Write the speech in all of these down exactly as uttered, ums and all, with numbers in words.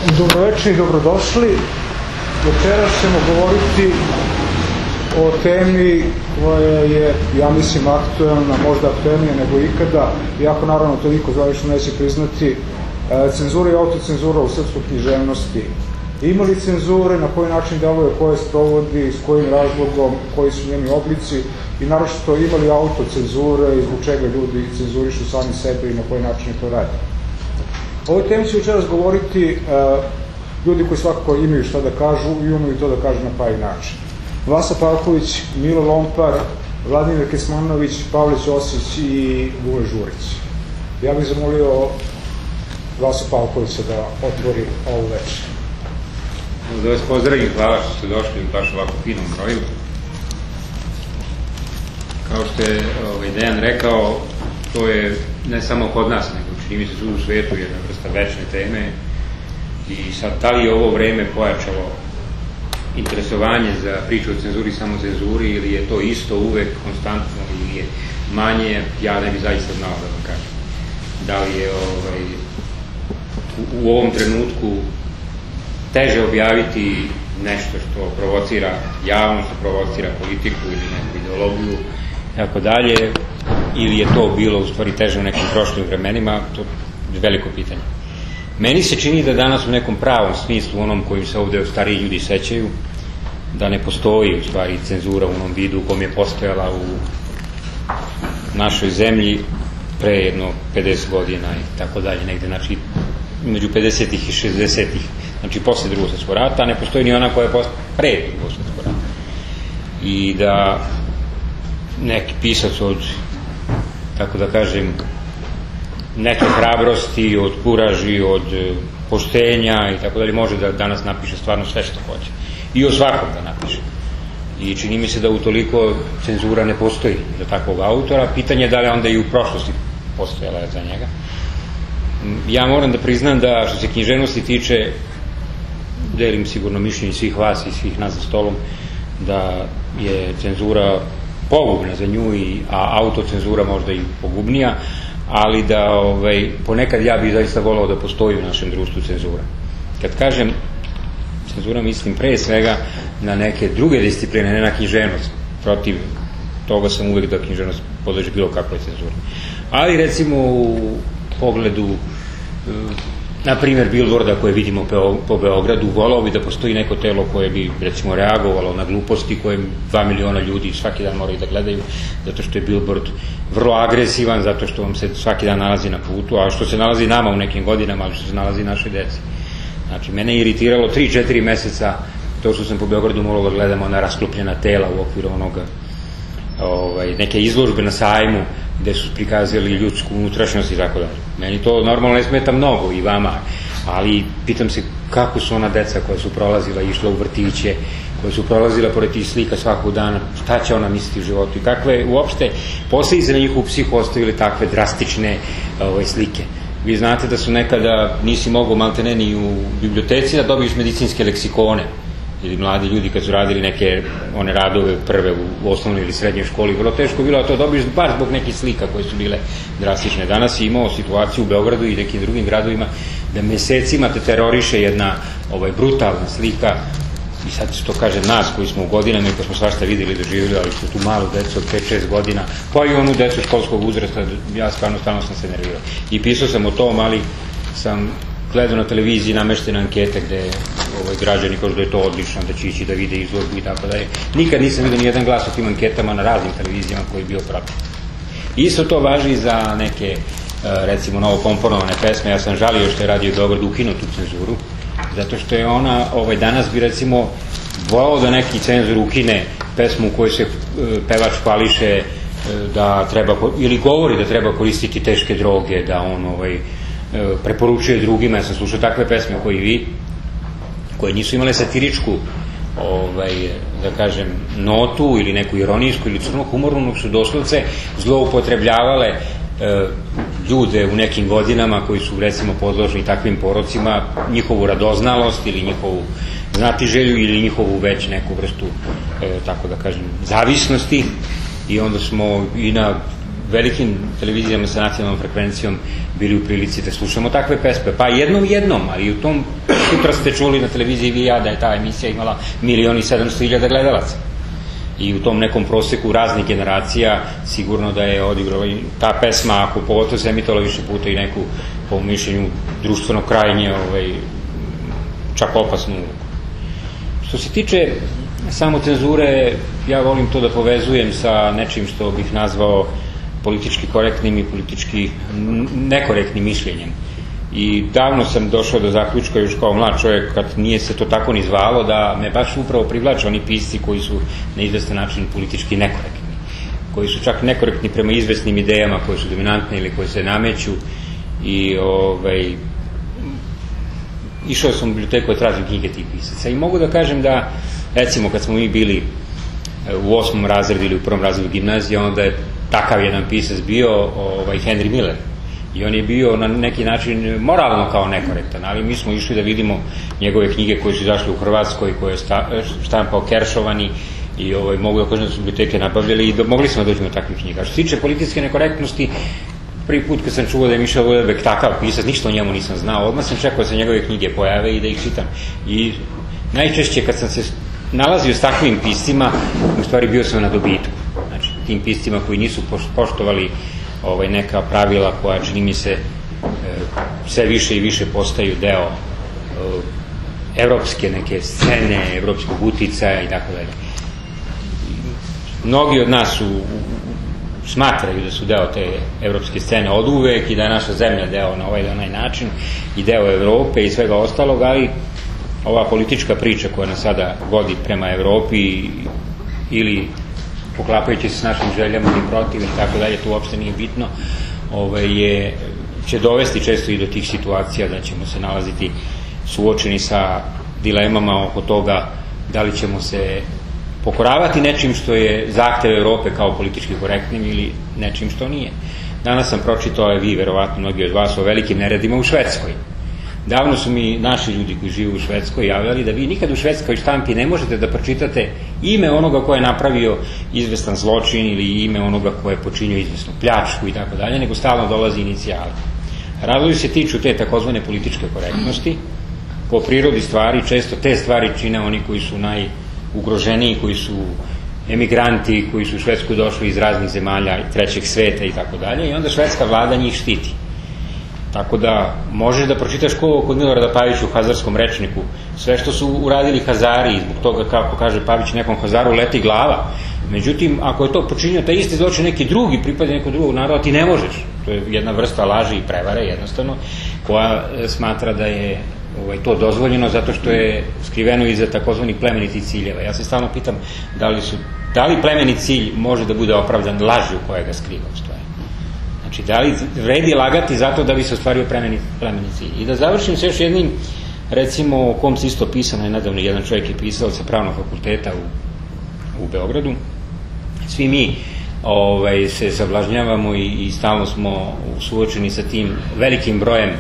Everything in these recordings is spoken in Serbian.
Dobroveče i dobrodošli. Večeras ćemo govoriti o temi koja je, ja mislim, aktuelna, možda aktuelnija nego ikada, iako naravno to niko zavišno neće priznati, cenzura i autocenzura u srpskoj književnosti. Ima li cenzure, na koji način deluje, koje sprovodi, s kojim razlogom, koji su njeni oblici i naročito ima li autocenzure i zbog čega ljudi cenzurišu sami sebe i na koji način to radi. O ovoj temi će večeras govoriti ljudi koji svakako imaju šta da kažu i umiju to da kažu na pravi način. Vasa Pavković, Milo Lompar, Vladimir Kesmanović, Pavle Ćosić i Vule Žurić. Ja bih zamolio Vasu Pavkovića da otvori ovu večer. Da vas pozdravim, hvala što ste došli u baš ovako finom broju. Kao što je Dejan rekao, to je ne samo kod nas, nego čini mi se svuda u svetu jedna vrsta večne teme. I sad, da li je ovo vreme pojačalo interesovanje za priču o cenzuri i samocenzuri, ili je to isto uvek, konstantno, ili je manje, ja ne bi zaista znao da vam kažem. Da li je ovaj, u, u ovom trenutku teže objaviti nešto što provocira javnost, što provocira politiku ili neku ideologiju, tako dalje, ili je to bilo u stvari teže u nekim prošlim vremenima, to je veliko pitanje. Meni se čini da danas u nekom pravom smislu, onom kojim se ovde stariji ljudi sećaju, da ne postoji u stvari cenzura u onom vidu u kom je postojala u našoj zemlji pre jedno pedeset godina i tako dalje, negde, znači među pedesetih i šezdesetih, znači posle drugog svjetskog rata, ne postoji ni ona koja je pre drugog svjetskog rata. I da neki pisac od, tako da kažem, neke hrabrosti, od kuraži, od poštenja i tako dalje, može da danas napiše stvarno sve što hoće. I o svakom da napiše. I čini mi se da utoliko cenzura ne postoji za takvog autora. Pitanje je da li onda i u prošlosti postojala za njega. Ja moram da priznam da što se književnosti tiče, delim sigurno mišljenje svih vas i svih nas za stolom, da je cenzura pogubna za nju, i, a autocenzura možda i pogubnija, ali da ovaj, ponekad ja bih zaista volao da postoji u našem društvu cenzura. Kad kažem cenzura, mislim pre svega na neke druge discipline, ne na književnost. Protiv toga sam uvek da književnost podleže bilo kakvoj cenzuri. Ali recimo u pogledu na primjer billboarda koje vidimo po Beogradu, volao bi da postoji neko telo koje bi recimo reagovalo na gluposti koje dva miliona ljudi svaki dan moraju da gledaju, zato što je billboard vrlo agresivan, zato što vam se svaki dan nalazi na putu, a što se nalazi nama u nekim godinama, ali što se nalazi našoj deci. Znači, mene je iritiralo tri četiri meseca to što sam po Beogradu morao da gledamo na rasklopljena tela u okviru onoga, ovaj, neke izložbe na sajmu gde su prikazali ljudsku unutrašnjost i tako dalje. Meni to normalno ne smeta mnogo, i vama, ali pitam se kako su ona deca koja su prolazila i išla u vrtiće, koja su prolazila pored tih slika svakog dana, šta će ona misliti u životu i kakve uopšte posledice na njihovu psihu ostavili takve drastične ovaj, slike. Vi znate da su nekada, nisi mogao maltene ni u biblioteci da dobiješ medicinske leksikone, ili mladi ljudi kad su radili neke one radove prve u osnovnoj ili srednjoj školi, vrlo teško bilo da to dobiješ baš zbog nekih slika koje su bile drastične. Danas je imao situaciju u Beogradu i nekim drugim gradovima da mesecima te teroriše jedna ovaj, brutalna slika, i sad što kaže nas koji smo u godinama i koji smo svašta videli i doživjeli, ali su tu malu decu od pet šest godina, pa i onu decu školskog uzrasta, ja stvarno stalno sam se nervirao. I pisao sam o tom, ali sam gledao na televiziji nameštene ankete gde ovaj, građani kažu da je to odlično, da će ići da vide izložbu i tako dalje. Nikad nisam vidio nijedan glas o tim anketama na raznim televizijama koji je bio protiv. Isto to važi za neke, recimo, novo komponovane pesme. Ja sam žalio što je Radio Beograd ukinuo tu cenzuru, zato što je ona, ovaj, danas bi recimo volao da neki cenzor ukine pesmu u kojoj se pevač hvališe da treba, ili govori da treba koristiti teške droge, da on ovaj, preporučuje drugima. Ja sam slušao takve pesme koji vi, koje nisu imale satiričku ovaj, da kažem, notu ili neku ironijsku ili crno humornu, su doslovce zloupotrebljavale e, ljude u nekim godinama koji su recimo podložni takvim porocima, njihovu radoznalost ili njihovu znatiželju ili njihovu već neku vrstu e, tako da kažem zavisnosti, i onda smo i na velikim televizijama sa nacionalnom frekvencijom bili u prilici da slušamo takve pesme. Pa jednom jednom, ali u tom sutra ste čuli na televiziji vi i ja da je ta emisija imala milion i sedamsto hiljada gledalaca. I u tom nekom proseku raznih generacija sigurno da je odigrala ta pesma, ako pogotovo se emitovala više puta i neku, po mišljenju, društveno krajnje, ovaj, čak opasnu ulogu. Što se tiče samo cenzure, ja volim to da povezujem sa nečim što bih nazvao politički korektnim i politički nekorektnim mišljenjem. I davno sam došao do zaključka, još kao mlad čovjek, kad nije se to tako ni zvalo, da me baš upravo privlače oni pisci koji su na izvestan način politički nekorektni, koji su čak nekorektni prema izvesnim idejama koje su dominantne ili koje se nameću. I ovaj, išao sam u biblioteku da tražim knjige tih pisaca i mogu da kažem da, recimo, kad smo mi bili u osmom razredu ili u prvom razredu gimnazije, onda je takav jedan pisac bio ovaj, Henry Miller. I on je bio na neki način moralno kao nekorektan, ali mi smo išli da vidimo njegove knjige koje su izašle u Hrvatskoj, koje je štampao Keršovani i ovaj, mogu da kažem da su biblioteke nabavljali i da, mogli smo da dođemo takvih knjiga. Što se tiče političke nekorektnosti, prvi put kad sam čuo da je Michel Houellebecq takav pisac, ništa o njemu nisam znao, odmah sam čekao da se njegove knjige pojave i da ih čitam. I najčešće kad sam se nalazio s takvim piscima, u stvari bio sam na dobitku. Znači, tim piscima koji nisu poštovali ovaj, neka pravila koja, čini mi se, e, sve više i više postaju deo e, evropske neke scene, evropskog uticaja i tako dalje. Mnogi od nas su, smatraju da su deo te evropske scene od uvek i da je naša zemlja deo na ovaj ili onaj način i deo Evrope i svega ostalog, ali ova politička priča koja nas sada vodi prema Evropi ili poklapajući se s našim željama ili protiv ili tako dalje, to uopšte nije bitno, ovaj, je, će dovesti često i do tih situacija da ćemo se nalaziti suočeni sa dilemama oko toga da li ćemo se pokoravati nečim što je zahtev Evrope kao politički korektnim ili nečim što nije. Danas sam pročitao, a vi verovatno mnogi od vas, o velikim neredima u Švedskoj. Davno su mi naši ljudi koji žive u Švedskoj javljali da vi nikad u švedskoj štampi ne možete da pročitate ime onoga ko je napravio izvestan zločin ili ime onoga ko je počinio izvesnu pljačku i tako dalje, nego stalno dolazi inicijala. Razlozi se tiču te takozvane političke korektnosti. Po prirodi stvari često te stvari čine oni koji su najugroženiji, koji su emigranti, koji su u Švedsku došli iz raznih zemalja trećeg sveta i tako dalje, i onda švedska vlada njih štiti. Tako da možeš da pročitaš ko kod Milorada Pavića u Hazarskom rečniku sve što su uradili Hazari i zbog toga, kako kaže Pavić, nekom Hazaru leti glava. Međutim, ako je to počinio taj isti zločin neki drugi, pripada nekog drugog naroda, ti ne možeš. To je jedna vrsta laži i prevare jednostavno, koja smatra da je ovaj, to dozvoljeno zato što je skriveno iza takozvanih plemenitih ciljeva. Ja se stalno pitam da li, su, da li plemeni cilj može da bude opravdan lažju koja ga skriva u stvari. Znači, da li vredi lagati zato da bi se ostvario plemeni, plemeni cilj. I da završim se još jednim, recimo, o kom se isto pisano je nedavno, jedan čovjek je pisao sa pravnog fakulteta u, u Beogradu. Svi mi ovaj, se sablažnjavamo i, i stalno smo suočeni sa tim velikim brojem,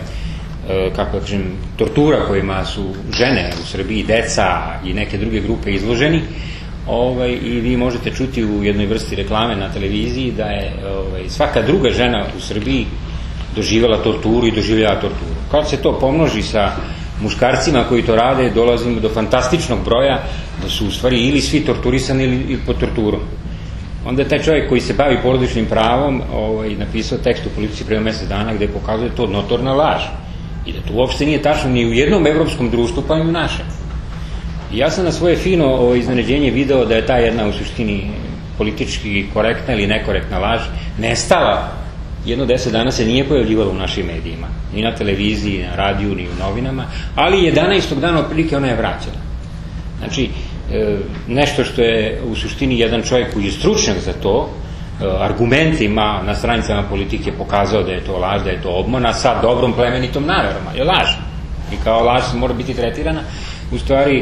e, kako da kažem, tortura kojima su žene u Srbiji, deca i neke druge grupe izloženi. Ovaj, i vi možete čuti u jednoj vrsti reklame na televiziji da je ovaj, svaka druga žena u Srbiji doživjela torturu i doživljava torturu. Kad se to pomnoži sa muškarcima koji to rade, dolazimo do fantastičnog broja da su u stvari ili svi torturisani ili, ili pod torturom. Onda je taj čovjek koji se bavi porodičnim pravom ovaj, napisao tekst u Politici prema mjesec dana gde pokazuje to notorna laž i da to uopšte nije tačno ni u jednom evropskom društvu pa i u našem. I ja sam na svoje fino ovo iznenađenje video da je ta jedna u suštini politički korektna ili nekorektna laž nestala. Jedno deset dana se nije pojavljivala u našim medijima, ni na televiziji, ni na radiju, ni u novinama, ali jedanaestog dana otprilike ona je vraćena. Znači, nešto što je u suštini jedan čovjek koji je stručnjak za to, argumentima na stranicama politike pokazao da je to laž, da je to obmana sa dobrom plemenitom namerom, je laž. I kao laž mora biti tretirana. U stvari,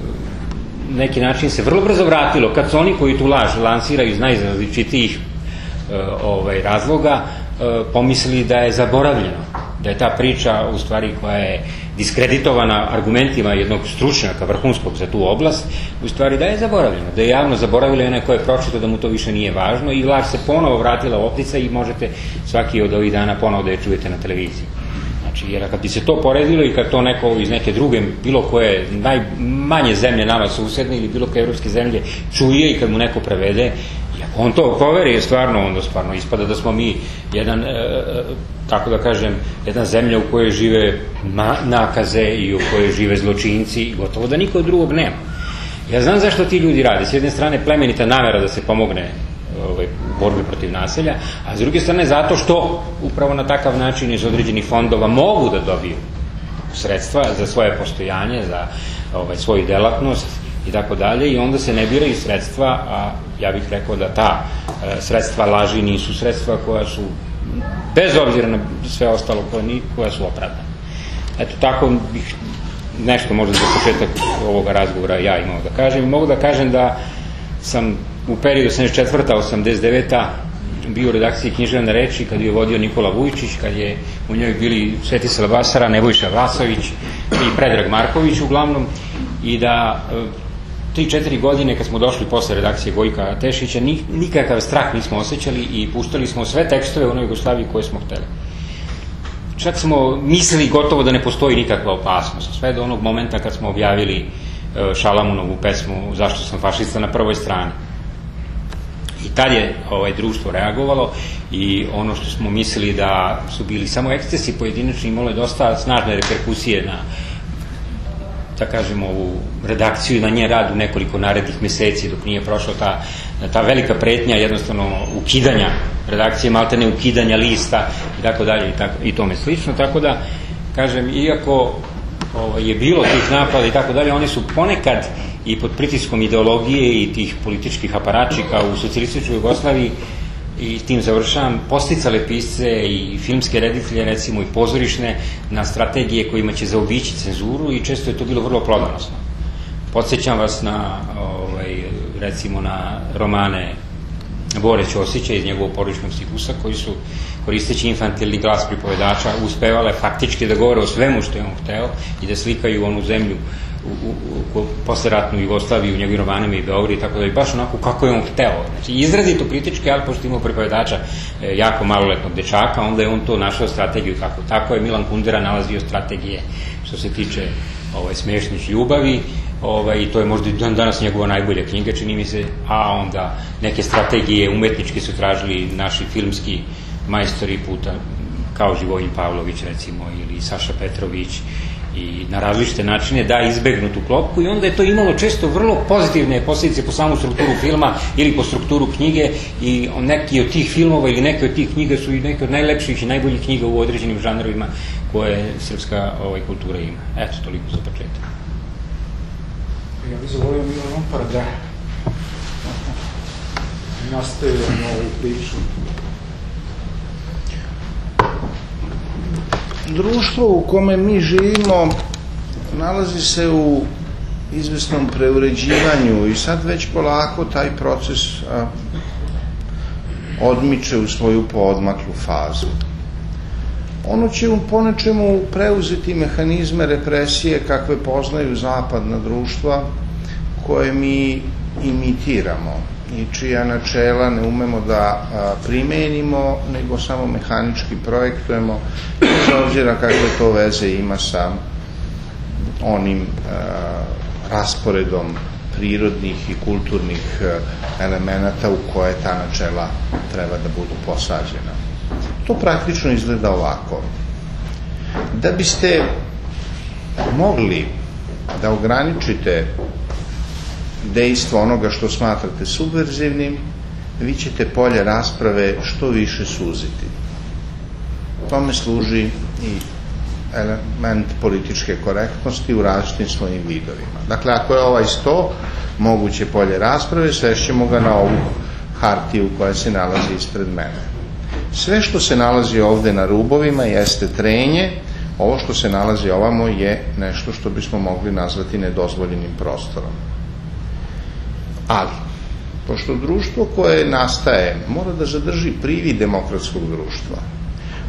neki način se vrlo brzo vratilo, kad su oni koji tu laž lansiraju iz najrazličitijih ovaj, razloga, pomislili da je zaboravljeno. da je ta priča u stvari koja je diskreditovana argumentima jednog stručnjaka vrhunskog za tu oblast, u stvari da je zaboravljeno, da je javno zaboravilo onaj ko je pročitao da mu to više nije važno i vlast se ponovo vratila u optica i možete svaki od ovih dana ponovo da je čujete na televiziji. Znači, jer kad bi se to poredilo i kad to neko iz neke druge, bilo koje najmanje zemlje nama susedne ili bilo koje evropske zemlje čuje i kad mu neko prevede, i ako on to poveri, je stvarno, onda stvarno ispada da smo mi jedan, kako da kažem, jedna zemlja u kojoj žive nakaze i u kojoj žive zločinci i gotovo da niko drugog nema. Ja znam zašto ti ljudi rade. S jedne strane plemenita namera da se pomogne u borbi protiv nasilja, a s druge strane zato što upravo na takav način iz određenih fondova mogu da dobiju sredstva za svoje postojanje, za svoju delatnost i tako dalje, i onda se ne biraju sredstva, a ja bih rekao da ta sredstva laži nisu sredstva koja su, bez obzira na sve ostalo, koja su opravdana. Eto, tako bih nešto možda za početak ovoga razgovora ja imao da kažem. Mogu da kažem da sam u periodu osamdeset četvrta do osamdeset deveta bio u redakciji Književne reči kad je vodio Nikola Vujčić, kad je u njoj bili Svetislav Basara, Nebojša Vlasović i Predrag Marković uglavnom, i da tri četiri godine kad smo došli posle redakcije Gojka Tešića nikakav strah nismo osjećali i puštali smo sve tekstove u onoj Jugoslaviji koje smo hteli. Čak smo mislili gotovo da ne postoji nikakva opasnost, sve do onog momenta kad smo objavili Šalamunovu pesmu Zašto sam fašista na prvoj strani. I tad je ovaj društvo reagovalo i ono što smo mislili da su bili samo ekscesi pojedinačni, imalo je dosta snažne reperkusije na, da kažemo, ovu redakciju i na njen rad u nekoliko narednih meseci dok nije prošla ta, ta velika pretnja jednostavno ukidanja redakcije, maltene ukidanja lista i tako dalje i tome slično. Tako da, kažem, iako je bilo tih napada i tako dalje, oni su ponekad i pod pritiskom ideologije i tih političkih aparačika u socijalističkoj Jugoslaviji, i tim završavam, posticale pisce i filmske reditelje, recimo i pozorišne, na strategije kojima će zaobići cenzuru, i često je to bilo vrlo plodonosno. Podsjećam vas na, recimo, na romane Bore Ćosića iz njegovog Porodičnog stikusa, koji su, koristeći infantilni glas pripovedača, uspevale faktički da govore o svemu što je on hteo i da slikaju onu zemlju u posleratnu Jugoslaviju u njegovim romanima i Beograd i tako da, i baš onako kako je on hteo. Znači, izrazito kritički, ali pošto imao pripovedača jako maloletnog dečaka, onda je on to našao strategiju kako. Tako je Milan Kundera nalazio strategije što se tiče smešnih ljubavi, i to je možda i danas njegova najbolja knjiga, čini mi se, a onda neke strategije umetničke su tražili naši filmski majstori puta, kao Živojin Pavlović, recimo, ili Saša Petrović, i na različite načine da izbegnu tu klopku, i onda je to imalo često vrlo pozitivne posljedice po samu strukturu filma ili po strukturu knjige, i neki od tih filmova ili neke od tih knjiga su i neke od najlepših i najboljih knjiga u određenim žanrovima koje srpska kultura ima. Eto, toliko za početak. Ja bih zavolio Milan Ompar da nastavimo ovu priču. Društvo u kome mi živimo nalazi se u izvesnom preuređivanju i sad već polako taj proces a, odmiče u svoju poodmaklu fazu. Ono će po nečemu preuzeti mehanizme represije kakve poznaju zapadna društva koje mi imitiramo i čija načela ne umemo da primenimo, nego samo mehanički projektujemo, bez obzira kakve to veze ima sa onim rasporedom prirodnih i kulturnih elemenata u koje ta načela treba da budu posađena. To praktično izgleda ovako. Da biste mogli da ograničite dejstvo onoga što smatrate subverzivnim, vi ćete polje rasprave što više suziti. Tome služi i element političke korektnosti u različitim svojim vidovima. Dakle, ako je ovaj sto moguće polje rasprave, svešćemo ga na ovu hartiju koja se nalazi ispred mene. Sve što se nalazi ovde na rubovima jeste trenje, ovo što se nalazi ovamo je nešto što bismo mogli nazvati nedozvoljenim prostorom. Ali, pošto društvo koje nastaje mora da zadrži privid demokratskog društva,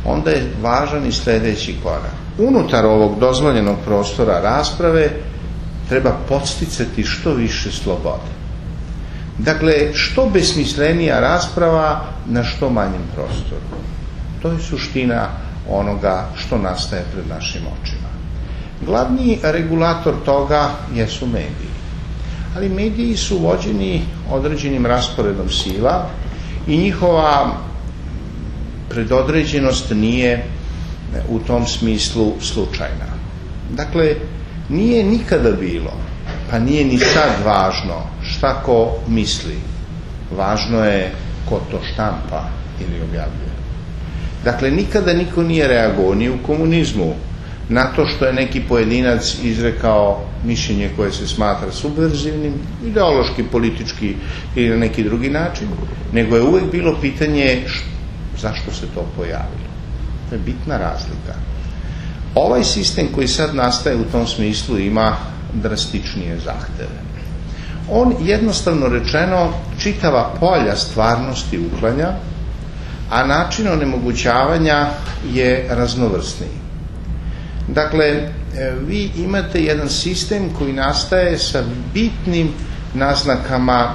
onda je važan i sledeći korak. Unutar ovog dozvoljenog prostora rasprave treba podsticati što više slobode. Dakle, što besmislenija rasprava na što manjem prostoru. To je suština onoga što nastaje pred našim očima. Glavni regulator toga jesu mediji. Ali mediji su vođeni određenim rasporedom sila i njihova predodređenost nije u tom smislu slučajna. Dakle, nije nikada bilo, pa nije ni sad važno šta ko misli. Važno je ko to štampa ili objavljuje. Dakle, nikada niko nije reagovao ni u komunizmu na to što je neki pojedinac izrekao mišljenje koje se smatra subverzivnim, ideološki, politički ili na neki drugi način, nego je uvek bilo pitanje zašto se to pojavilo. To je bitna razlika. Ovaj sistem koji sad nastaje u tom smislu ima drastičnije zahteve. On, jednostavno rečeno, čitava polja stvarnosti uklanja, a način onemogućavanja je raznovrsniji. Dakle, vi imate jedan sistem koji nastaje sa bitnim naznakama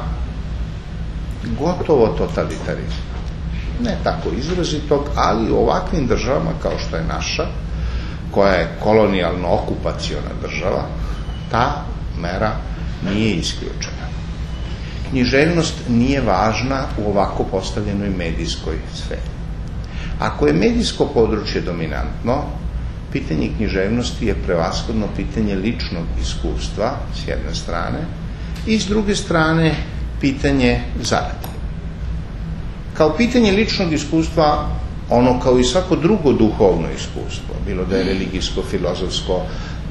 gotovo totalitarizma. Ne tako izrazitog, ali u ovakvim državama kao što je naša, koja je kolonijalno-okupaciona država, ta mera nije isključena. Književnost nije važna u ovako postavljenoj medijskoj sferi. Ako je medijsko područje dominantno, pitanje književnosti je prevashodno pitanje ličnog iskustva s jedne strane i s druge strane pitanje zarade. Kao pitanje ličnog iskustva, ono kao i svako drugo duhovno iskustvo, bilo da je religijsko, filozofsko,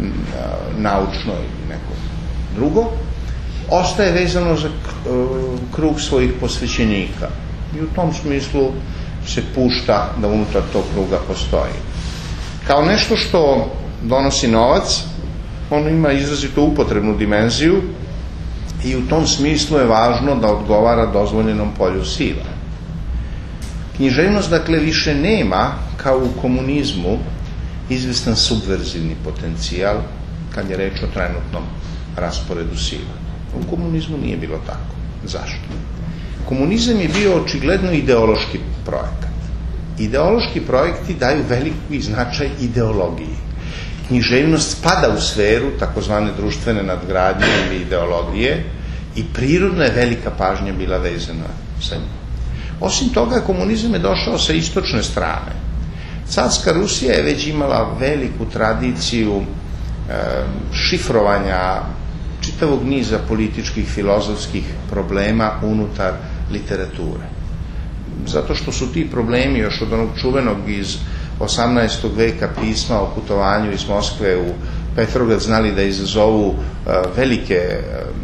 naučno ili neko drugo, ostaje vezano za krug svojih posvećenika i u tom smislu se pušta da unutar tog kruga postoji. Kao nešto što donosi novac, ono ima izrazito upotrebnu dimenziju i u tom smislu je važno da odgovara dozvoljenom polju sila. Književnost, dakle, više nema, kao u komunizmu, izvestan subverzivni potencijal kad je reč o trenutnom rasporedu sila. U komunizmu nije bilo tako. Zašto? Komunizam je bio očigledno ideološki projekat. Ideološki projekti daju veliki značaj ideologiji. Književnost spada u sferu takozvane društvene nadgradnje ili ideologije i prirodna je velika pažnja bila vezana sa njim. Osim toga, komunizam je došao sa istočne strane. Carska Rusija je već imala veliku tradiciju e, šifrovanja čitavog niza političkih, filozofskih problema unutar literature. Zato što su ti problemi još od onog čuvenog iz osamnaestog veka pisma o putovanju iz Moskve u Petrograd znali da izazovu e, velike e,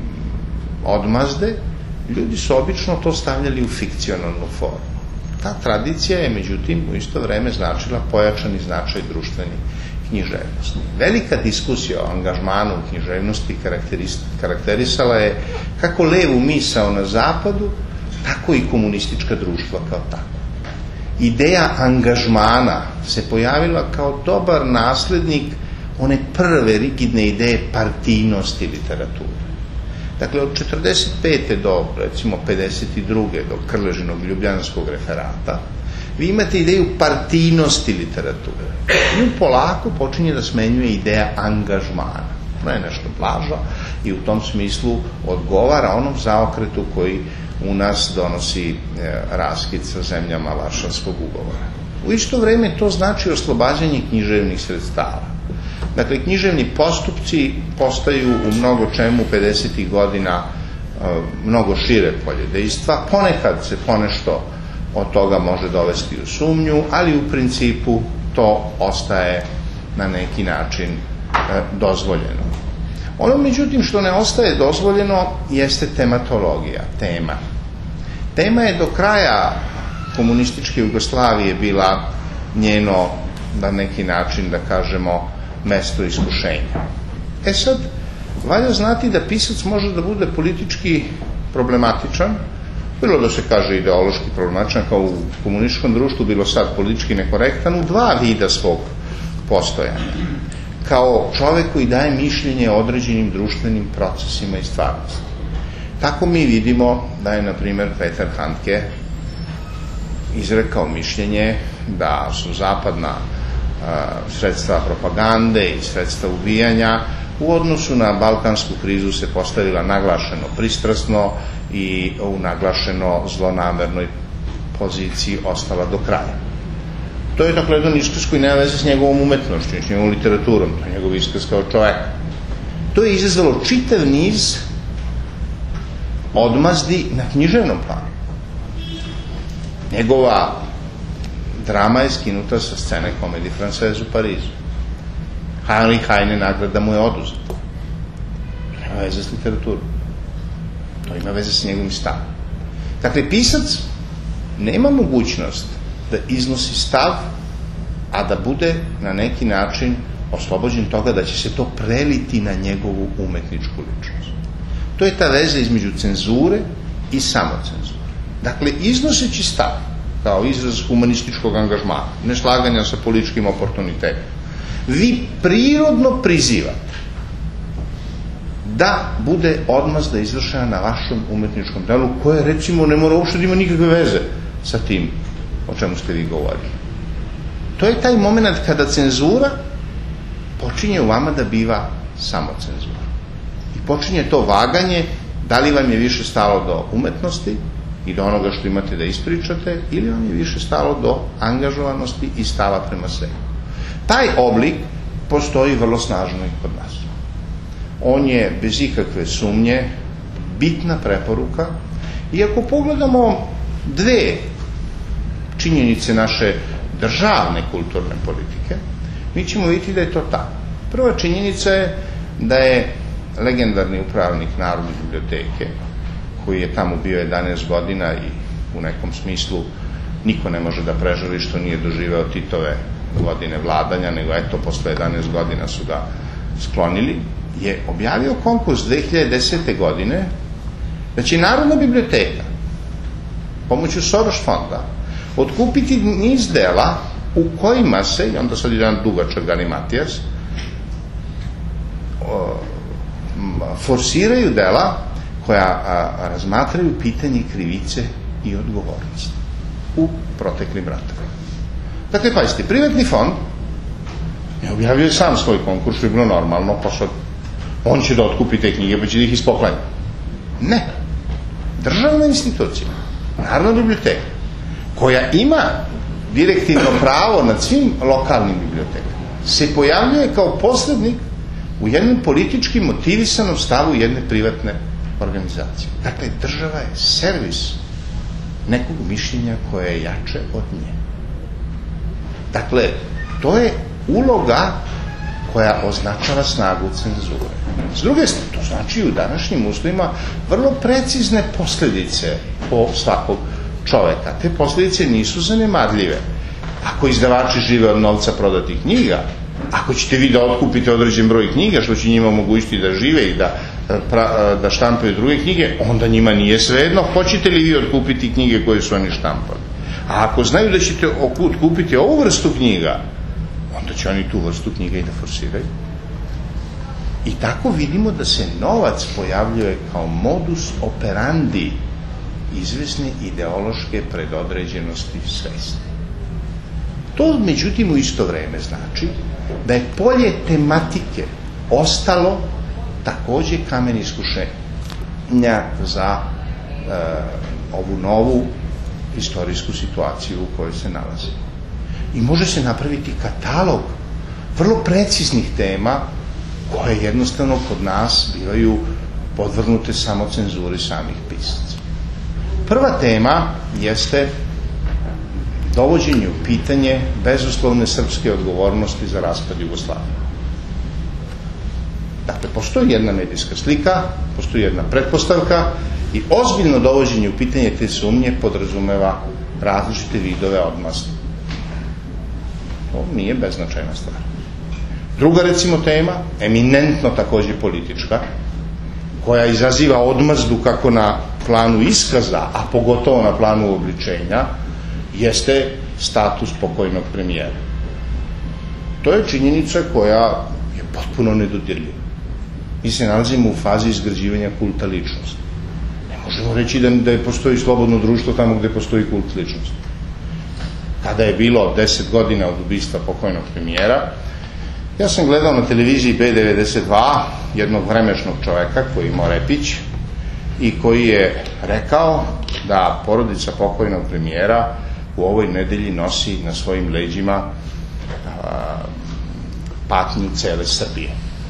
odmazde, ljudi su obično to stavljali u fikcionalnu formu. Ta tradicija je, međutim, u isto vreme značila pojačani značaj društveni književnosti. Velika diskusija o angažmanu književnosti karakterisala je kako levu misao na zapadu, tako i komunistička društva kao tako. Ideja angažmana se pojavila kao dobar naslednik one prve rigidne ideje partijnosti literature. Dakle, od četrdeset pete do, recimo, pedeset druge do Krležinog ljubljanskog referata, vi imate ideju partijnosti literature. Nju polako počinje da smenjuje ideja angažmana. Ona je nešto blaža i u tom smislu odgovara onom zaokretu koji u nas donosi e, raskid sa zemljama Varšavskog ugovora. U isto vreme to znači oslobađanje književnih sredstava. Dakle, književni postupci postaju u mnogo čemu pedesetih godina e, mnogo šire polje dejstva. Ponekad se ponešto od toga može dovesti u sumnju, ali u principu to ostaje na neki način e, dozvoljeno. Ono, međutim, što ne ostaje dozvoljeno jeste tematologija, tema. Tema je do kraja komunističke Jugoslavije bila njeno, na neki način, da kažemo, mesto iskušenja. E sad, valja znati da pisac može da bude politički problematičan bilo da se kaže ideološki problematičan kao u komunističkom društvu, bilo sad politički nekorektan, u dva vida svog postojanja. Kao čovek koji daje mišljenje o određenim društvenim procesima i stvarnosti. Tako mi vidimo da je, na primjer, Peter Handke izrekao mišljenje da su zapadna a, sredstva propagande i sredstva ubijanja u odnosu na balkansku krizu se postavila naglašeno pristrasno i u naglašeno zlonamernoj poziciji ostala do kraja. To je dakle jedan iskaz koji nema veze s njegovom umetnošću, s njegovom literaturom, to je njegov iskaz kao čoveka. To je izazvalo čitav niz odmazdi na književnom planu. Njegova drama je skinuta sa scene Komedije Française u Parizu. Heinrich Heine nagrada mu je oduzeta. To nema veze s literaturom. To ima veze s njegovim stavom. Dakle, pisac nema mogućnost da iznosi stav, a da bude na neki način oslobođen toga da će se to preliti na njegovu umetničku ličnost. To je ta veza između cenzure i samocenzure. Dakle, iznoseći stav kao izraz humanističkog angažmana, neslaganja sa političkim oportunitetom, vi prirodno prizivate da bude odmazda izvršena na vašem umetničkom delu, koje, recimo, ne mora uopšte da ima nikakve veze sa tim o čemu ste vi govorili. To je taj moment kada cenzura počinje u vama da biva samocenzura. I počinje to vaganje da li vam je više stalo do umetnosti i do onoga što imate da ispričate, ili vam je više stalo do angažovanosti i stava prema sebi. Taj oblik postoji vrlo snažno i kod nas. On je bez ikakve sumnje bitna preporuka, i ako pogledamo dve činjenice naše državne kulturne politike, mi ćemo vidjeti da je to tako. Prva činjenica je da je legendarni upravnik Narodne biblioteke, koji je tamo bio jedanaest godina i u nekom smislu niko ne može da prežali što nije doživeo Titove godine vladanja, nego eto, posle jedanaest godina su ga sklonili, je objavio konkurs dve hiljade desete godine da će Narodna biblioteka pomoću Soros fonda otkupiti niz dela u kojima se, i onda sad jedan dugačak Galimatijas, forsiraju dela koja a, razmatraju pitanje krivice i odgovornosti u proteklim ratovima. Dakle, pazite, privatni fond je objavio sam svoj konkurs, što je bilo normalno, pa sad on će da otkupi te knjige, pa će da ih ispoklanja. Ne. Državna institucija, Narodna biblioteka, koja ima direktivno pravo nad svim lokalnim bibliotekama, se pojavljuje kao posrednik u jednom politički motivisanom stavu jedne privatne organizacije. Dakle, država je servis nekog mišljenja koje je jače od nje. Dakle, to je uloga koja označava snagu cenzure. S druge strane, to znači u današnjim uslovima vrlo precizne posljedice po svakog čoveka. Te posljedice nisu zanemarljive. Ako izdavači žive od novca prodatih knjiga, ako ćete vi da otkupite određen broj knjiga, što će njima omogućiti da žive i da, pra, da štampaju druge knjige, onda njima nije svejedno hoćete li vi otkupiti knjige koje su oni štampali. A ako znaju da ćete otkupiti ovu vrstu knjiga, onda će oni tu vrstu knjiga i da forsiraju. I tako vidimo da se novac pojavljuje kao modus operandi izvesne ideološke predodređenosti svesti. To, međutim, u isto vreme znači da je polje tematike ostalo takođe kamen iskušenja za e, ovu novu istorijsku situaciju u kojoj se nalazi. I može se napraviti katalog vrlo preciznih tema koje jednostavno kod nas bivaju podvrgnute samo cenzuri samih pisaca. Prva tema jeste dovođenje u pitanje bezuslovne srpske odgovornosti za raspad Jugoslavije. Dakle, postoji jedna medijska slika, postoji jedna pretpostavka i ozbiljno dovođenje u pitanje te sumnje podrazumeva različite vidove odmazde. To nije beznačajna stvar. Druga, recimo, tema, eminentno takođe politička, koja izaziva odmazdu kako na planu iskaza, a pogotovo na planu obličenja, jeste status pokojnog premijera. To je činjenica koja je potpuno nedodirljiva. Mi se nalazimo u fazi izgrađivanja kulta ličnosti. Ne možemo reći da, da je postoji slobodno društvo tamo gde postoji kult ličnosti. Kada je bilo deset godina od ubistva pokojnog premijera, ja sam gledao na televiziji B devedeset dva jednog vremešnog čoveka koji je imao repić i koji je rekao da porodica pokojnog premijera u ovoj nedelji nosi na svojim leđima a, patnju cele Srbije.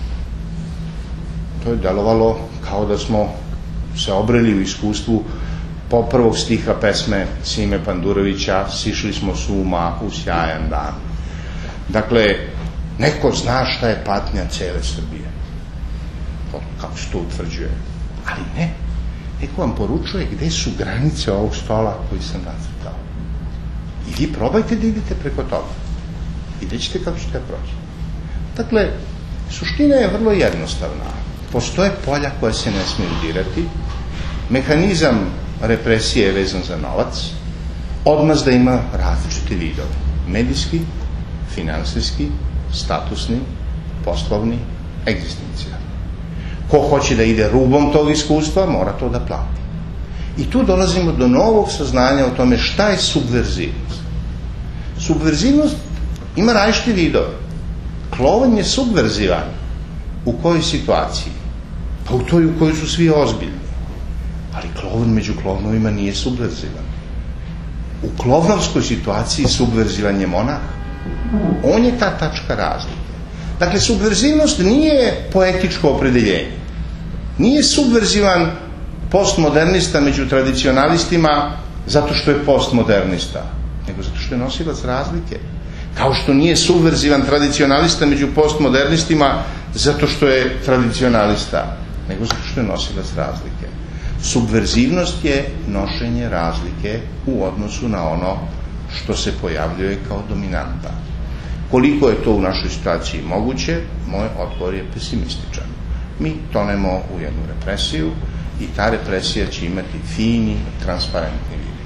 To je delovalo kao da smo se obreli u iskustvu po prvog stiha pesme Sime Pandurovića Sišli smo s uma u sjajan dan. Dakle, neko zna šta je patnja cele Srbije. To, kako se to utvrđuje. Ali ne. Neko vam poručuje gde su granice ovog stola koji sam nacrtao. I vi probajte da idete preko toga. Vidjet ćete kako ćete proći. Dakle, suština je vrlo jednostavna. Postoje polja koja se ne smiju dirati. Mehanizam represije je vezan za novac. Odmazda ima različite vidove. Medijski, finansijski, statusni, poslovni, egzistencijalni. Ko hoće da ide rubom tog iskustva, mora to da plati. I tu dolazimo do novog saznanja o tome šta je subverzivnost. Subverzivnost ima različite vidove. Klovan je subverzivan. U kojoj situaciji? Pa u toj u kojoj su svi ozbiljni. Ali klovan među klovnovima nije subverzivan. U klovnovskoj situaciji subverzivan je monah. On je ta tačka razlike. Dakle, subverzivnost nije poetičko opredeljenje. Nije subverzivan postmodernista među tradicionalistima zato što je postmodernista, nego zato što je nosilac razlike. Kao što nije subverzivan tradicionalista među postmodernistima zato što je tradicionalista, nego zato što je nosilac razlike. Subverzivnost je nošenje razlike u odnosu na ono što se pojavljuje kao dominanta. Koliko je to u našoj situaciji moguće, moj odgovor je pesimističan. Mi tonemo u jednu represiju i ta represija će imati fini, transparentni vid.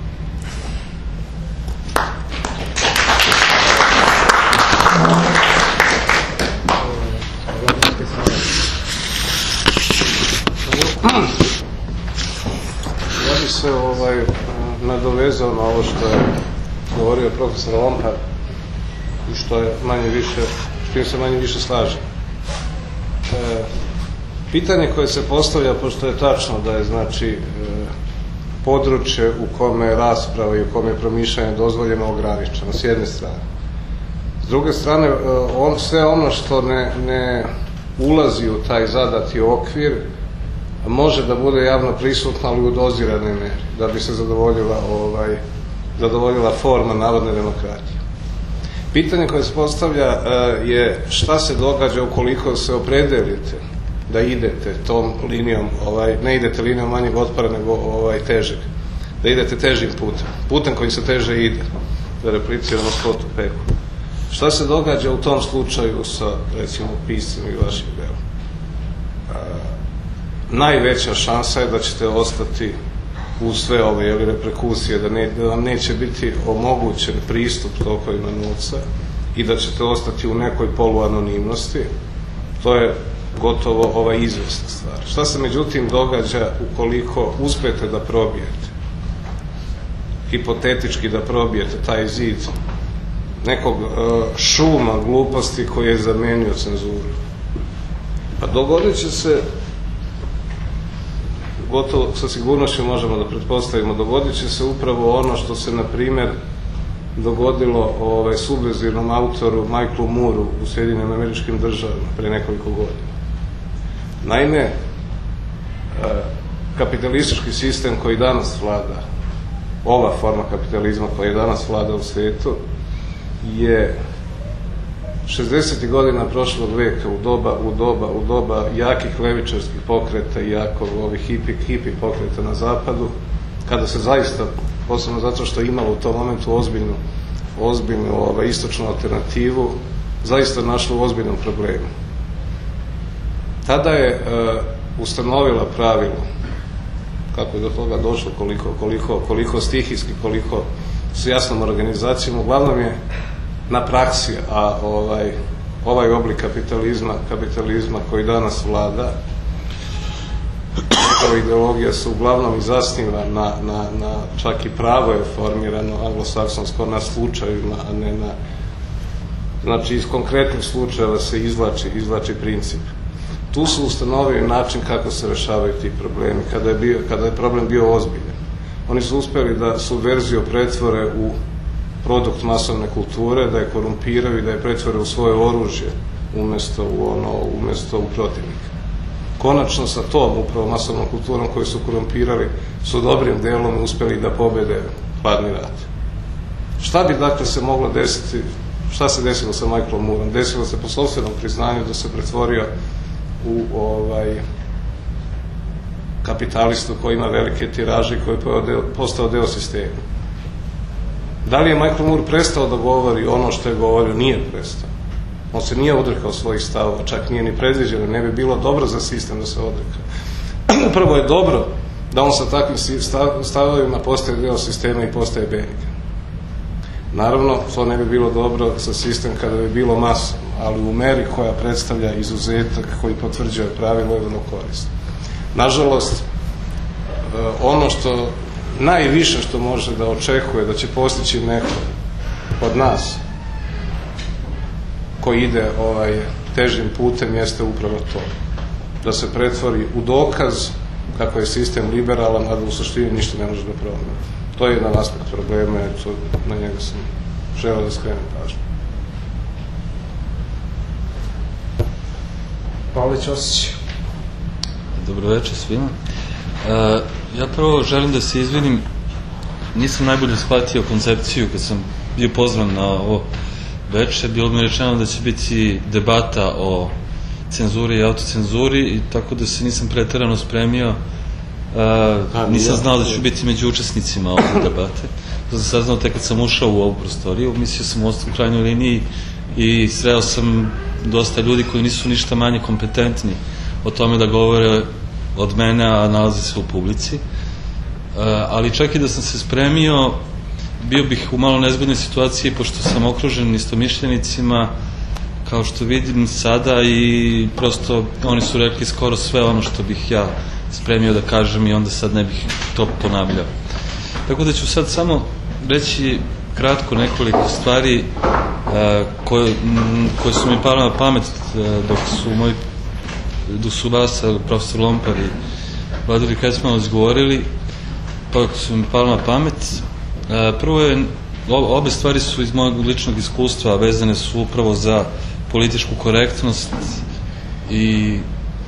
Ja bi se ovaj, nadovezao na ovo što je govorio profesor Lompar i što je manje više, što se manje više slaže. E, pitanje koje se postavlja, pošto je tačno da je znači e, područje u kome je rasprava i u kome je promišljanje dozvoljeno ograničeno, s jedne strane. S druge strane, e, on, sve ono što ne, ne ulazi u taj zadati okvir, može da bude javno prisutno, ali u doziranoj meri, da bi se zadovoljila, ovaj, zadovoljila forma narodne demokratije. Pitanje koje se postavlja uh, je šta se događa ukoliko se opredelite da idete tom linijom, ovaj, ne idete linijom manjeg otpora, nego ovaj, težeg, da idete težim putem, putem kojim se teže ide, da repliciramo Scotu Pecku. Šta se događa u tom slučaju sa, recimo, piscem i vašim delom? Uh, najveća šansa je da ćete ostati u sve ove jeli, reperkusije, da, ne, da vam neće biti omogućen pristup tokovima novca i da ćete ostati u nekoj poluanonimnosti. To je gotovo ova izvesna stvar. Šta se međutim događa ukoliko uspete da probijete, hipotetički da probijete taj zid nekog uh, šuma gluposti koji je zamenio cenzuru? Pa dogodit će se, gotovo sa sigurnošću možemo da pretpostavimo, dogodit će se upravo ono što se, na primjer, dogodilo ovaj, subverzivnom autoru Michaelu Mooreu u Sjedinjenim Američkim Državama pre nekoliko godina. Naime, kapitalistički sistem koji danas vlada, ova forma kapitalizma koja je danas vlada u svijetu, je šezdesetih godina prošlog veka, u doba, u doba, u doba jakih levičarskih pokreta i jako ovih hipi, hipi pokreta na zapadu, kada se zaista, posebno zato što je imalo u tom momentu ozbiljnu, ozbiljnu ovaj, istočnu alternativu, zaista našlo u ozbiljnom problemu. Tada je uh, ustanovila pravilo, kako je do toga došlo, koliko, koliko, koliko stihijski, koliko s jasnom organizacijom, uglavnom je na praksi, a ovaj, ovaj oblik kapitalizma, kapitalizma koji danas vlada, njegova ideologija se uglavnom i zasniva na, na, na, čak i pravo je formirano anglosaksonsko na slučajima, a ne na, znači iz konkretnih slučajeva se izvlači, izvlači princip. Tu su ustanovili način kako se rešavaju ti problemi, kada je, bio, kada je problem bio ozbiljan. Oni su uspeli da subverziju pretvore u produkt masovne kulture, da je korumpiraju i da je pretvore u svoje oružje umesto u, ono, umesto u protivnika. Konačno sa tom upravo masovnom kulturom koju su korumpirali su dobrim delom uspeli da pobede hladni rat. Šta bi dakle se moglo desiti, šta se desilo sa Michaelom Mooreom? Desilo se po sopstvenom priznanju da se pretvorio u ovaj kapitalistu koji ima velike tiraže i koji je postao deo sistema. Da li je Michael Moore prestao da govori ono što je govorio? Nije prestao. On se nije odrekao svojih stavova, čak nije ni predviđeno, ne bi bilo dobro za sistem da se odreka. Upravo je dobro da on sa takvim stavovima postaje deo sistema i postaje benigan. Naravno, to ne bi bilo dobro za sistem kada bi bilo masovno, ali u meri koja predstavlja izuzetak koji potvrđuje pravilo je vrlo korisno. Nažalost, ono što najviše što može da očekuje da će postići neko od nas koji ide ovaj težim putem jeste upravo to. Da se pretvori u dokaz kako je sistem liberalan, a da u suštini ništa ne može da promeni. To je jedan aspekt problema, eto, na njega sam želeo da skrenem pažnju. Pavle Ćosić. Dobro večer svima. E, ja prvo želim da se izvinim, nisam najbolje shvatio koncepciju kad sam bio pozvan na ovo večer, bilo mi rečeno da će biti debata o cenzuri i autocenzuri, i tako da se nisam preterano spremio. Uh, nisam znao da ću biti među učesnicima ove debate. To sam saznao tek kad sam ušao u ovu prostoriju. Mislio sam u ostao u krajnjoj liniji i sreo sam dosta ljudi koji nisu ništa manje kompetentni o tome da govore od mene, a nalaze se u publici. Uh, ali čak i da sam se spremio, bio bih u malo nezgodnoj situaciji, pošto sam okružen istomišljenicima, kao što vidim sada, i prosto oni su rekli skoro sve ono što bih ja spremio da kažem i onda sad ne bih to ponavljao. Tako da ću sad samo reći kratko nekoliko stvari a, koje, m, koje su mi pale na pamet a, dok su moji dok su Vasa, profesor Lompar i Vladimir Kecmanović govorili, pa su mi pale na pamet. A, prvo je, obe stvari su iz mojeg ličnog iskustva, vezane su upravo za političku korektnost i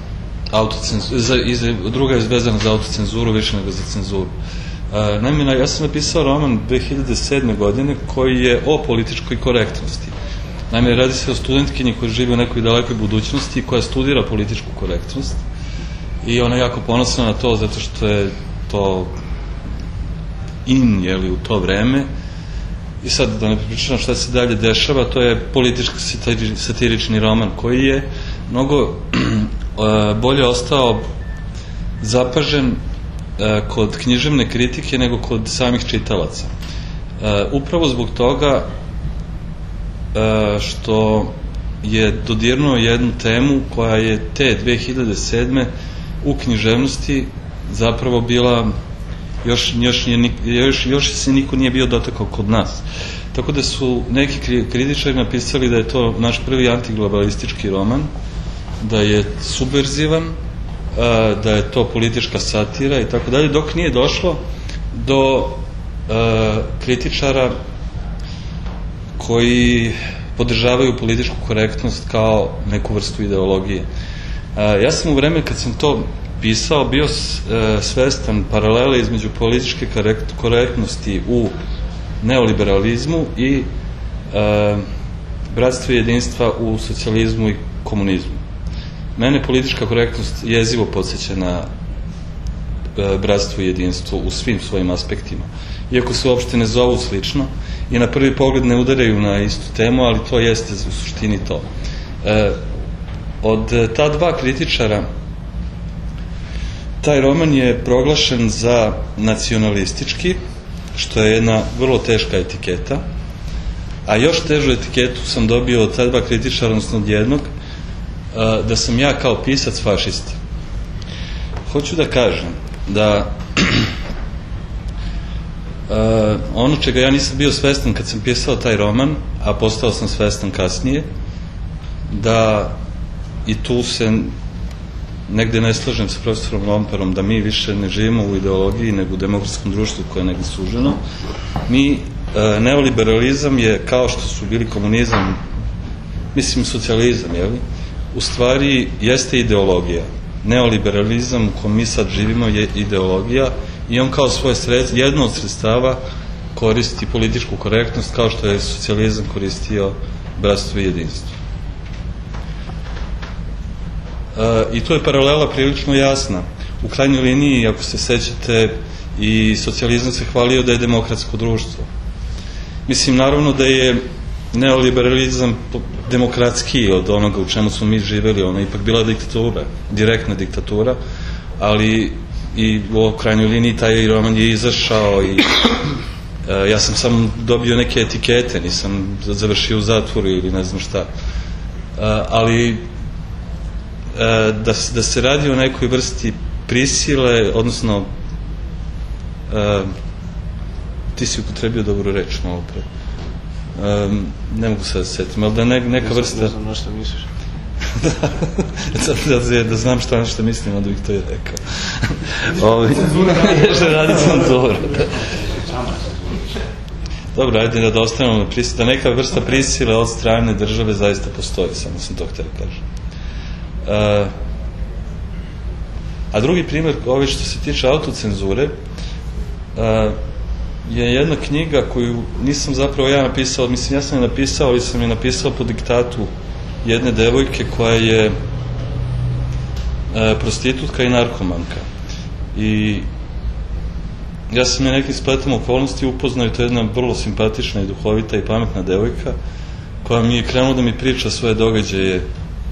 druga je vezana za autocenzuru više nego za cenzuru. Naime, ja sam napisao roman dve hiljade sedme. godine koji je o političkoj korektnosti. Naime, radi se o studentkinji koja živi u nekoj dalekoj budućnosti i koja studira političku korektnost i ona je jako ponosna na to zato što je to in, jeli, u to vreme. I sad, da ne pričam šta se dalje dešava, to je politički satirični roman koji je mnogo bolje ostao zapažen kod književne kritike nego kod samih čitalaca. Upravo zbog toga što je dodirnuo jednu temu koja je te dve hiljade sedme. u književnosti zapravo bila još, još, još, još se niko nije bio dotakao kod nas. Tako da su neki kritičari napisali da je to naš prvi antiglobalistički roman, da je subverzivan, da je to politička satira i tako dalje, dok nije došlo do kritičara koji podržavaju političku korektnost kao neku vrstu ideologije. Ja sam u vreme kad sam to pisao bio svestan paralele između političke korektnosti u neoliberalizmu i bratstva i jedinstva u socijalizmu i komunizmu. Mene politička korektnost jezivo podsjeća na bratstvo i jedinstvo u svim svojim aspektima. Iako se uopšte ne zovu slično i na prvi pogled ne udaraju na istu temu, ali to jeste u suštini to. Od ta dva kritičara taj roman je proglašen za nacionalistički, što je jedna vrlo teška etiketa, a još težu etiketu sam dobio od ta dva kritičara, odnosno od jednog, da sam ja kao pisac fašista. Hoću da kažem da ono čega ja nisam bio svestan kad sam pisao taj roman, a postao sam svestan kasnije, da i tu se negde ne slažem sa profesorom Lomparom, da mi više ne živimo u ideologiji nego u demokratskom društvu koje je negde suženo. Mi, e, neoliberalizam je kao što su bili komunizam, mislim socijalizam, jel? U stvari jeste ideologija. Neoliberalizam u kojem mi sad živimo je ideologija i on kao svoje sredstvo, jedno od sredstava koristi političku korektnost kao što je socijalizam koristio bratstvo i jedinstvo. I tu je paralela prilično jasna. U krajnjoj liniji, ako se sećate, i socijalizam se hvalio da je demokratsko društvo. Mislim, naravno da je neoliberalizam demokratski od onoga u čemu smo mi živeli, ona je ipak bila diktatura, direktna diktatura, ali i u krajnjoj liniji taj roman je izašao i ja sam samo dobio neke etikete, nisam završio u zatvoru ili ne znam šta. Ali Da, da se radi o nekoj vrsti prisile, odnosno uh, ti si upotrebio dobru reč malo pre. Uh, ne mogu sad da se setim, ali da ne, neka vrsta... Ne znam na što misliš. da, da, da znam šta, šta mislim, onda bih to i rekao. Ovi, ježe radi cenzura. Dobro, ajde da ostavimo na prisile, da neka vrsta prisile od strane države zaista postoji, samo sam to htio da kažem. Uh, a drugi primjer, ovaj što se tiče autocenzure, uh, je jedna knjiga koju nisam zapravo ja napisao, mislim ja sam je napisao, ali sam je napisao po diktatu jedne devojke koja je uh, prostitutka i narkomanka. I ja sam je nekim spletom okolnosti upoznao i to je jedna vrlo simpatična i duhovita i pametna devojka koja mi je krenula da mi priča svoje događaje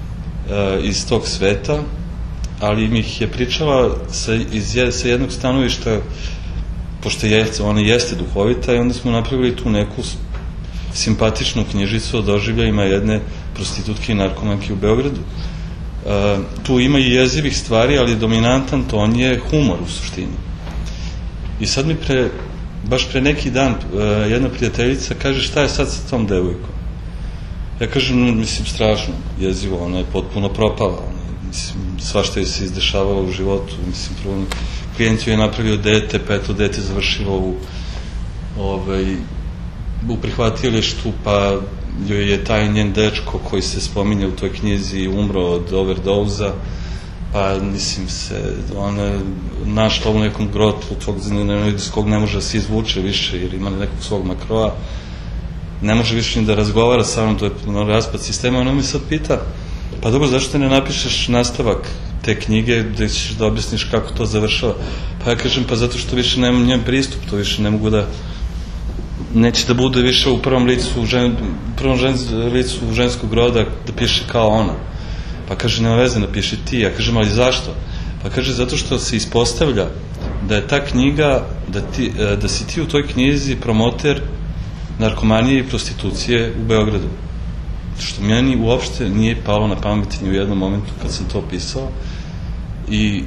iz tog sveta, ali mi ih je pričala sa, iz, sa jednog stanovišta, pošto je, ona jeste duhovita, i onda smo napravili tu neku simpatičnu knjižicu o doživljajima jedne prostitutke i narkomanke u Beogradu. Uh, tu ima i jezivih stvari, ali dominantan ton je humor u suštini. I sad mi pre, baš pre neki dan uh, jedna prijateljica kaže šta je sad sa tom devojkom. Ja kažem, mislim, strašno, jezivo, ona je potpuno propala, ona, mislim, svašta je se izdešavalo u životu, mislim, prvo, klijent joj je napravio dete, pa eto, dete završilo u, ovaj, u prihvatilištu, pa joj je taj njen dečko koji se spominje u toj knjizi umro od overdoza, pa, mislim, se, ona je našla u nekom grotlu tog, iz kog ne može da se izvuče više, jer ima nekog svog makroa, ne može više ni da razgovara sa mnom, to je raspad sistema. Ono mi sad pita, pa dobro, zašto ne napišeš nastavak te knjige gde ćeš da objasniš kako to završava? Pa ja kažem, pa zato što više nemam njen pristup, to više ne mogu da, neće da bude više u prvom licu, žen, prvom žen, licu ženskog roda da piše kao ona. Pa kaže, nema veze, napiši ti. Ja kažem, ali zašto? Pa kaže, zato što se ispostavlja da je ta knjiga, da, ti, da si ti u toj knjizi promoter narkomanije i prostitucije u Beogradu. Što meni uopšte nije palo na pamet ni u jednom momentu kad sam to pisao. I,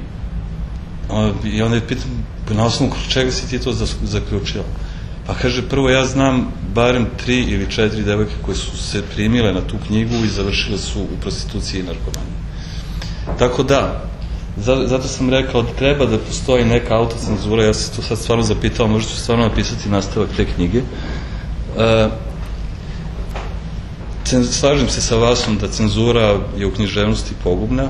i onda je pitan, na osnovu čega si ti to zaključila? Pa kaže, prvo ja znam barem tri ili četiri devojke koje su se primile na tu knjigu i završile su u prostituciji i narkomaniji. Tako da, zato sam rekao da treba da postoji neka autocenzura, ja sam to sad stvarno zapitao, možda ću stvarno napisati nastavak te knjige. Uh, slažem se sa vasom da cenzura je u književnosti pogubna,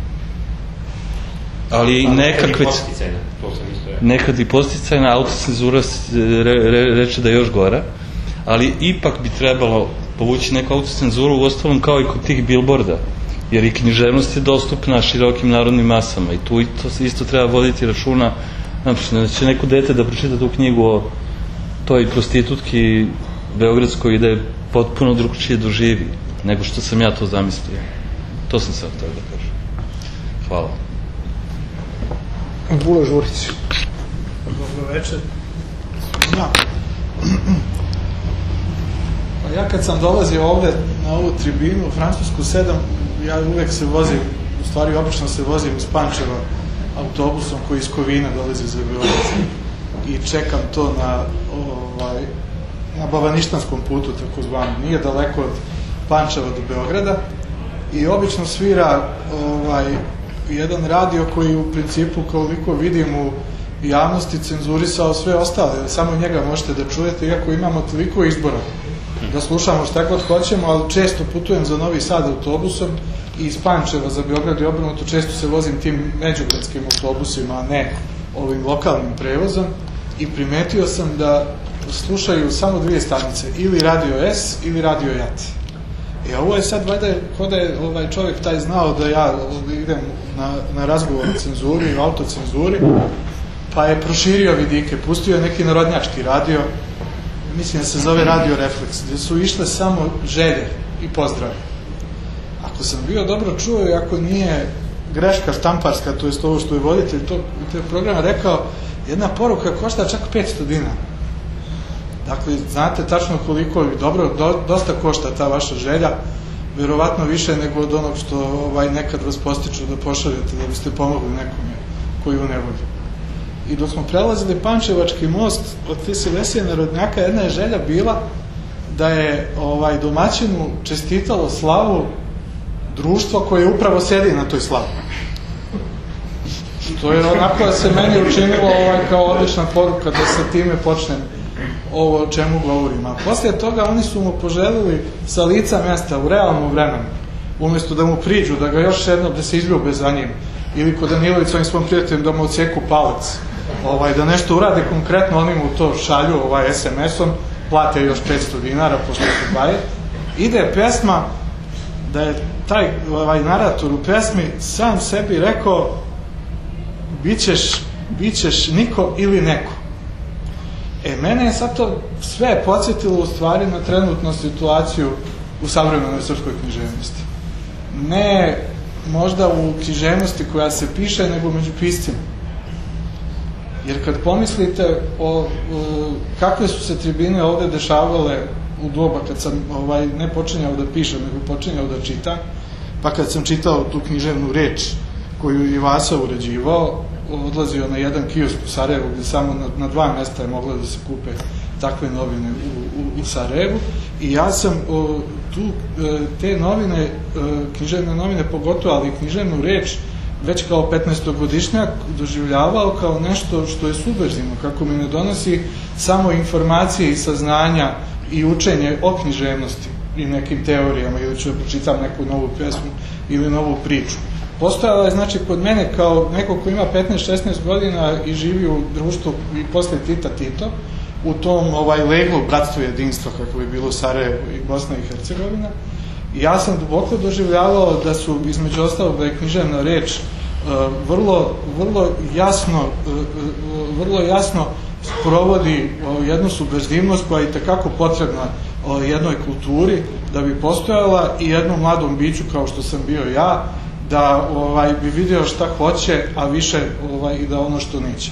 ali pa, nekakve nekad i posticajna, autocenzura re, re, reče da je još gora, ali ipak bi trebalo povući neku autocenzuru, u ostalom kao i kod tih bilborda, jer i književnost je dostupna širokim narodnim masama i tu isto, isto treba voditi računa, znači da će neko dete da pročita tu knjigu o toj prostitutki beogradskoj i da je potpuno drugčije doživi nego što sam ja to zamislio. To sam sad htio da kažem. Hvala. Vule Žurić. Dobro večer. Ja. Pa ja kad sam dolazio ovde na ovu tribinu u Francusku sedam, ja uvek se vozim, u stvari obično se vozim iz Pančeva autobusom koji iz Kovina dolazi za Beograd i čekam to na, ovaj, na Bavaništanskom putu, tako zvano. Nije daleko od Pančeva do Beograda i obično svira ovaj, jedan radio koji u principu, koliko vidim u javnosti, cenzurisao sve ostale. Samo njega možete da čujete, iako imamo toliko izbora da slušamo šta god hoćemo, ali često putujem za Novi Sad autobusom i iz Pančeva za Beograd i obrnuto, često se vozim tim međugradskim autobusima, a ne ovim lokalnim prevozom, i primetio sam da slušaju samo dvije stanice, ili Radio S ili Radio Jat. I ovo je sad, valjda, kod da je ovaj čovjek taj znao da ja idem na, na razgovor o cenzuri i autocenzuri, pa je proširio vidike, pustio je neki narodnjački radio, mislim da se zove Radio Refleks, gdje su išle samo želje i pozdrave. Ako sam bio dobro čuo i ako nije greška štamparska, to je ovo što je voditelj tog programa rekao, jedna poruka košta čak petsto dinara. Dakle, znate tačno koliko, dobro, do, dosta košta ta vaša želja, verovatno više nego od onog što ovaj, nekad vas postiču da pošaljete da biste pomogli nekome koji u nevolji. I dok smo prelazili Pančevački most od Silesije Narodnjaka, jedna je želja bila da je ovaj, domaćinu čestitalo slavu društvo koje upravo sedi na toj slavi. To je onako da se meni učinilo ovaj, kao odlična poruka da sa time počnem ovo o čemu govorim. A poslije toga oni su mu poželili sa lica mesta u realnom vremenu, umjesto da mu priđu, da ga još jednom, da se izljube za njim, ili kod Danilović svojim svom prijateljem da mu odseku palec, ovaj, da nešto urade konkretno, oni mu to šalju ovaj, es em esom, plate još petsto dinara pošto se baje. Ide pesma da je taj ovaj, narator u pesmi sam sebi rekao bićeš, bićeš niko ili neko. E, mene je sad to sve podsjetilo u stvari na trenutnu situaciju u savremenoj srpskoj književnosti. Ne možda u književnosti koja se piše, nego među piscima. Jer kad pomislite o, o kakve su se tribine ovde dešavale u doba kad sam ovaj, ne počinjao da pišem, nego počinjao da čitam, pa kad sam čitao tu književnu reč koju je Vasa uređivao, odlazio na jedan kiosk u Sarajevu gde samo na, na dva mesta je moglo da se kupe takve novine u, u, u Sarajevu, i ja sam o, tu te novine, književne novine pogotovo, ali književnu reč već kao petnaestogodišnjak doživljavao kao nešto što je subverzivno, kako mi ne donosi samo informacije i saznanja i učenje o književnosti i nekim teorijama, ili ću da pročitam neku novu pesmu ili novu priču. Postojala je, znači, kod mene kao neko ko ima petnaest šesnaest godina i živi u društvu i posle Tita Tito, u tom ovaj, leglu bratstvo jedinstva kako bi bilo Sarajevo i Bosna i Hercegovina, i ja sam duboko doživljavao da su, između ostalog, da je književna reč uh, vrlo, vrlo jasno uh, vrlo jasno sprovodi uh, jednu subverzivnost koja je itekako potrebna uh, jednoj kulturi da bi postojala, i jednom mladom biću kao što sam bio ja, da ovaj, bi vidio šta hoće, a više ovaj, i da ono što neće.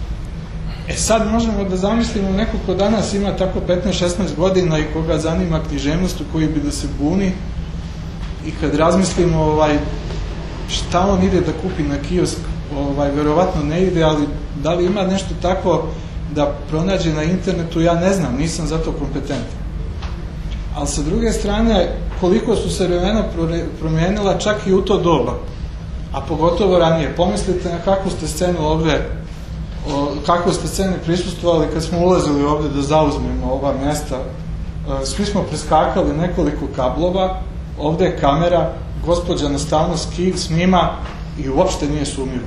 E sad možemo da zamislimo neko ko danas ima tako petnaest šesnaest godina i koga zanima književnost, u koji bi da se buni, i kad razmislimo ovaj, šta on ide da kupi na kiosk, ovaj, verovatno ne ide, ali da li ima nešto tako da pronađe na internetu, ja ne znam, nisam za to kompetentan. Ali sa druge strane, koliko su se vremena promijenila čak i u to doba, a pogotovo ranije. Pomislite na kakvu ste scenu ovde, o, kakve ste scene prisustvovali kad smo ulazili ovde da zauzmemo ova mesta. E, svi smo preskakali nekoliko kablova, ovde je kamera, gospođa nastavno snima i uopšte nije sumnjiva.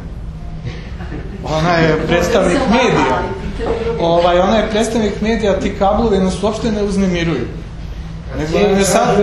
Ona je predstavnik medija. Ovaj, ona je predstavnik medija, ti kablovi nas uopšte ne uznemiruju. Nego ne sad...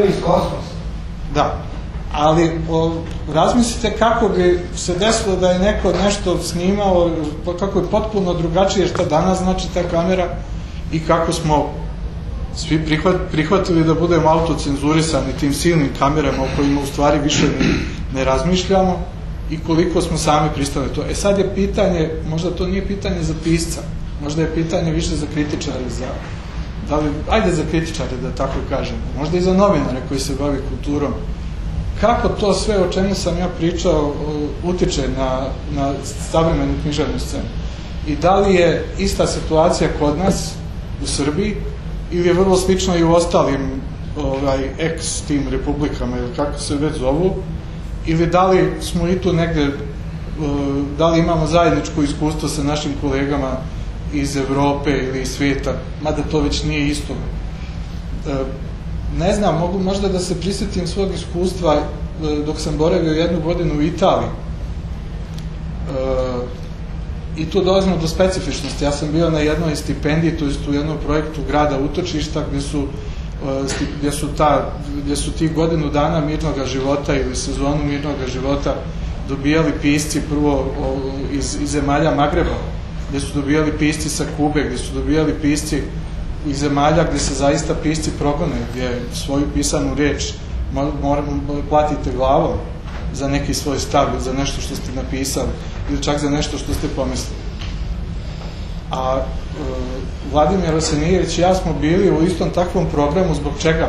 Da, ali o, razmislite kako bi se desilo da je neko nešto snimao, kako je potpuno drugačije šta danas znači ta kamera, i kako smo svi prihvat, prihvatili da budemo autocenzurisani tim silnim kamerama o kojima u stvari više ne, ne razmišljamo, i koliko smo sami pristali to. E sad je pitanje, možda to nije pitanje za pisca, možda je pitanje više za kritičare, za, da li, ajde za kritičare da tako kažem, možda i za novinare koji se bavi kulturom. Kako to sve o čemu sam ja pričao utiče na, na savremenu književnu scenu? I da li je ista situacija kod nas u Srbiji ili je vrlo slično i u ostalim ovaj, ex tim republikama ili kako se već zovu, ili da li smo i tu negde, da li imamo zajedničko iskustvo sa našim kolegama iz Evrope ili iz svijeta, mada to već nije isto. Ne znam, mogu možda da se prisjetim svog iskustva dok sam boravio jednu godinu u Italiji. I tu dolazimo do specifičnosti. Ja sam bio na jednoj stipendiji, to jest u jednom projektu grada Utočišta, gde su, gdje su, ta, gdje su ti godinu dana mirnog života ili sezonu mirnog života dobijali pisci prvo iz, iz zemalja Magreba, gdje su dobijali pisci sa Kube, gdje su dobijali pisci iz zemalja gdje se zaista pisci progone, gdje svoju pisanu reč platite glavom za neki svoj stav, za nešto što ste napisali ili čak za nešto što ste pomislili. A e, Vladimir Vasenijević i ja smo bili u istom takvom programu. Zbog čega?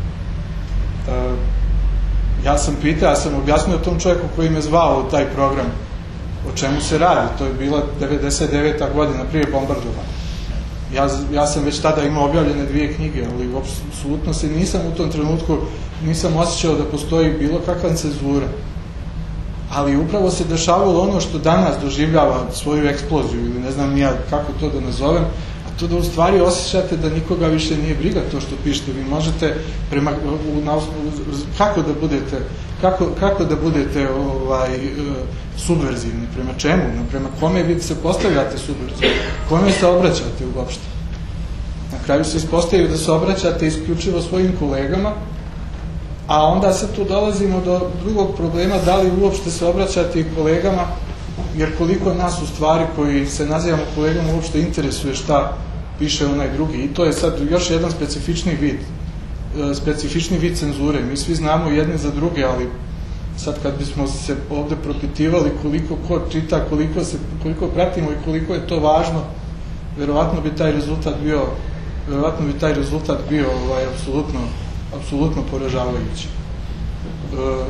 E, ja sam pitao, ja sam objasnio tom čovjeku koji me zvao u taj program o čemu se radi. To je bila devedeset deveta godina prije bombardovanja. Ja, ja sam već tada imao objavljene dvije knjige, ali apsolutno se nisam u tom trenutku nisam osjećao da postoji bilo kakva cenzura. Ali upravo se dešavalo ono što danas doživljava svoju eksploziju, ili ne znam ja kako to da nazovem, a to da u stvari osjećate da nikoga više nije briga to što pišete. Vi možete prema, u, na, kako da budete kako, kako da budete ovaj, subverzivni, prema čemu, prema kome vi se postavljate subverzivni, kome se obraćate uopšte. Na kraju se ispostavljaju da se obraćate isključivo svojim kolegama, a onda se tu dolazimo do drugog problema, da li uopšte se obraćate i kolegama, jer koliko nas u stvari koji se nazivamo kolegama uopšte interesuje šta piše onaj drugi. I to je sad još jedan specifični vid, specifični vid cenzure. Mi svi znamo jedne za druge, ali sad kad bismo se ovde propitivali koliko ko čita, koliko, se, koliko pratimo i koliko je to važno, verovatno bi taj rezultat bio, verovatno bi taj rezultat bio ovaj, apsolutno apsolutno poražavajući. E,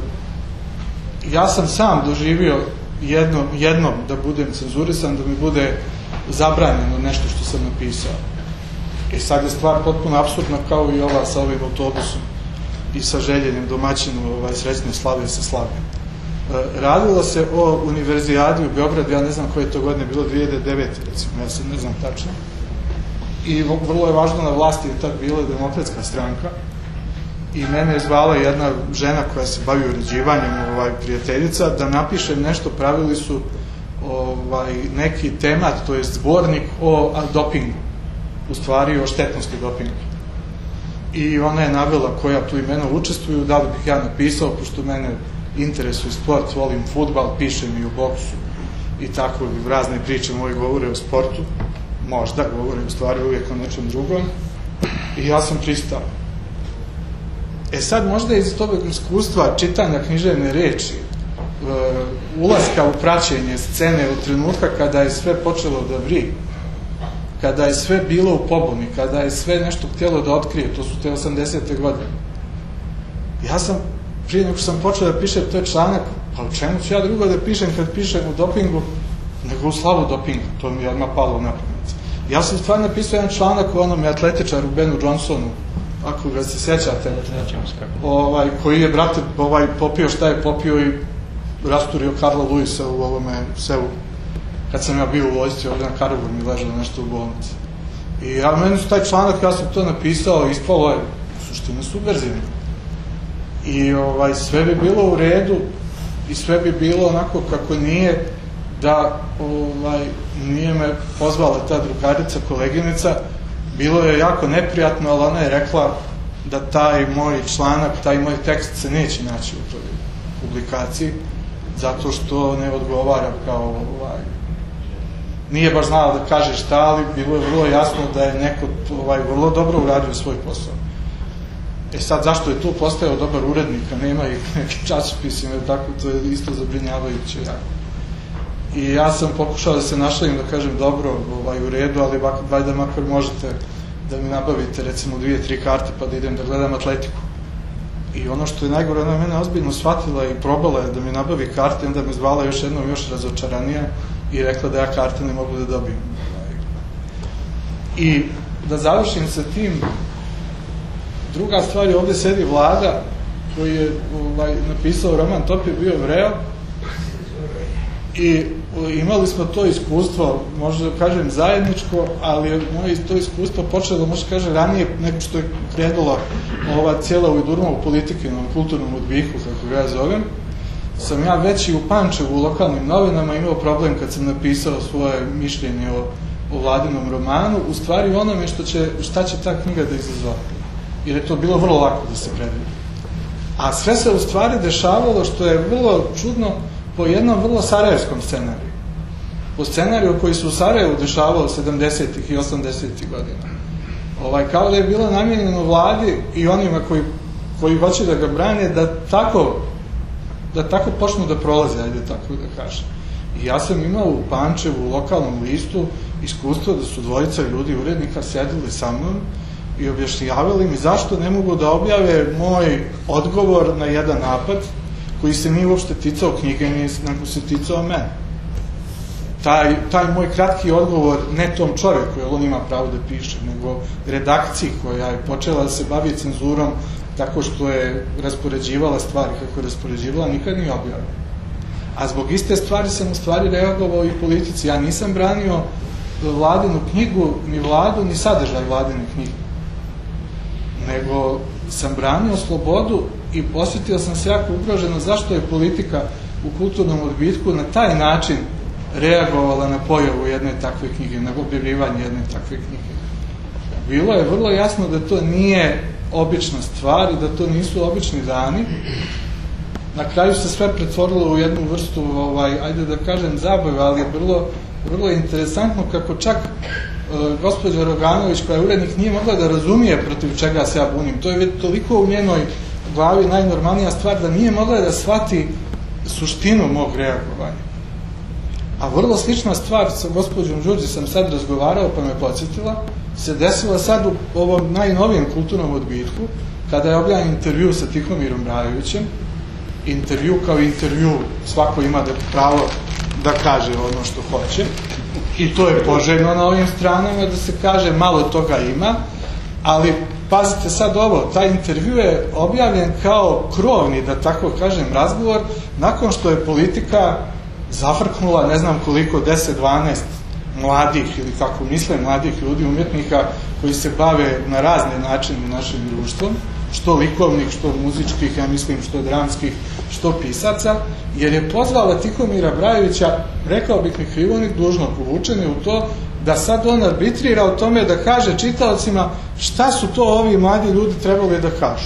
ja sam sam doživio jedno, jednom da budem cenzurisan, da mi bude zabranjeno nešto što sam napisao. I sad je stvar potpuno apsurdna kao i ova sa ovim autobusom i sa željenjem domaćinu ovaj, srećne slave sa slave. E, radilo se o univerzijadi u Beogradu, ja ne znam koje je to godine bilo, dve hiljade devete recimo, ja se ne znam tačno. I vrlo je važno, na vlasti je tad bila Demokratska stranka. I mene je zvala jedna žena koja se bavi uređivanjem, ovaj, prijateljica, da napišem nešto. Pravili su ovaj, neki temat, to je zbornik o dopingu, u stvari o štetnosti dopinga. I ona je navela koja tu imena učestvuju, da li bih ja napisao, pošto mene interesuje sport, volim fudbal, pišem i u boksu i tako, razne priče moje govore o sportu, možda govore u stvari uvijek o nečem drugom, i ja sam pristao. E sad možda iz tog iskustva čitanja književne reči, ulaska u praćenje scene u trenutka kada je sve počelo da vri, kada je sve bilo u pobuni, kada je sve nešto htjelo da otkrije, to su te osamdesete godine. Ja sam, prije nego što sam počeo da pišem to je članak, pa u čemu ću ja drugo da pišem kad pišem u dopingu, nego u slavu dopinga, to mi je odmah palo na pamet. Ja sam stvarno napisao jedan članak o onome atletičaru Benu Johnsonu, ako ga se sjećate, ovaj, koji je, brate, ovaj, popio šta je popio i rasturio Karla Luisa u ovome sevu. Kad sam ja bio u vojsci, ovdje na Karaburg mi ležalo nešto u bolnici. I ja, meni su taj članak, ja sam to napisao, ispalo je u suštini subverzivno. I ovaj, sve bi bilo u redu i sve bi bilo onako kako nije, da ovaj, nije me pozvala ta drugarica, koleginica. Bilo je jako neprijatno, ali ona je rekla da taj moj članak, taj moj tekst se neće naći u toj publikaciji, zato što ne odgovara kao, ovaj, nije baš znala da kaže šta, ali bilo je vrlo jasno da je neko ovaj, vrlo dobro uradio svoj posao. E sad, zašto je tu postao dobar urednik, a nema ih neki časopisi, tako, to je isto zabrinjavajuće jako. I ja sam pokušao da se našalim, da kažem, dobro, ovaj, u redu, ali valjda makar možete da mi nabavite, recimo, dvije, tri karte, pa da idem da gledam atletiku. I ono što je najgore, ona je mene ozbiljno shvatila i probala je da mi nabavi karte, onda me zvala još jednom još razočaranija i rekla da ja karte ne mogu da dobijem. I da završim sa tim, druga stvar je, ovde sedi Vlada koji je ovaj, napisao roman Top je bio vreo i imali smo to iskustvo, možda da kažem zajedničko, ali je moje to iskustvo počelo, možda kaže, ranije nego što je krenula ova cijela ujdurma u politike, na kulturnom odbihu, kako ga ja zovem. Sam ja već i u Pančevu, u lokalnim novinama, imao problem kad sam napisao svoje mišljenje o, o Vladinom romanu, u stvari onome što će, šta će ta knjiga da izazove. Jer je to bilo vrlo lako da se predvidi. A sve se u stvari dešavalo, što je vrlo čudno, po jednom vrlo sarajevskom scenariju. Po scenariju koji se u Sarajevu dešavalo sedamdesetih i osamdesetih godina. Ovaj, kao da je bilo namijenjeno Vladi i onima koji, koji hoće da ga brane, da tako, da tako počnu da prolaze, ajde tako da kažem. I ja sam imao u Pančevu, u lokalnom listu, iskustvo da su dvojica ljudi urednika sedili sa mnom i objašnjavali mi zašto ne mogu da objave moj odgovor na jedan napad koji se nije uopšte ticao knjige, nego se ticao mene. Taj, taj moj kratki odgovor, ne tom čoveku, jer on ima pravo da piše, nego redakciji koja je počela da se bavi cenzurom tako što je raspoređivala stvari kako je raspoređivala, nikad nije objavila. A zbog iste stvari sam u stvari reagovao i politici. Ja nisam branio Vladinu knjigu, ni Vladu, ni sadržaj Vladine knjige. Nego sam branio slobodu i osjetio sam se jako ugroženo zašto je politika u kulturnom odbitku na taj način reagovala na pojavu jedne takve knjige, na objavljivanje jedne takve knjige. Bilo je vrlo jasno da to nije obična stvar i da to nisu obični dani. Na kraju se sve pretvorilo u jednu vrstu, ovaj, ajde da kažem, zabave, ali je vrlo, vrlo interesantno kako čak uh, gospođa Roganović, koja je urednik, nije mogla da razumije protiv čega se ja bunim. To je toliko u njenoj glavi najnormalnija stvar da nije mogla da shvati suštinu mog reagovanja. A vrlo slična stvar sa gospođom Đurđe sam sad razgovarao, pa me podsjetila, se desila sad u ovom najnovijem kulturnom odbitku, kada je objavljen intervju sa Tihomirom Brajovićem. Intervju kao intervju, svako ima da pravo da kaže ono što hoće, i to je poželjno na ovim stranama, da se kaže, malo toga ima, ali pazite sad ovo, taj intervju je objavljen kao krovni, da tako kažem, razgovor, nakon što je politika zafrknula ne znam koliko, deset dvanaest mladih, ili kako misle, mladih ljudi, umjetnika koji se bave na razne načine našim društvom, što likovnih, što muzičkih, ja mislim, što dramskih, što pisaca, jer je pozvala Tihomira Brajovića, rekao bih mi krivonik, dužno povučeni u to, da sad on arbitrira o tome da kaže čitaocima šta su to ovi mladi ljudi trebali da kažu.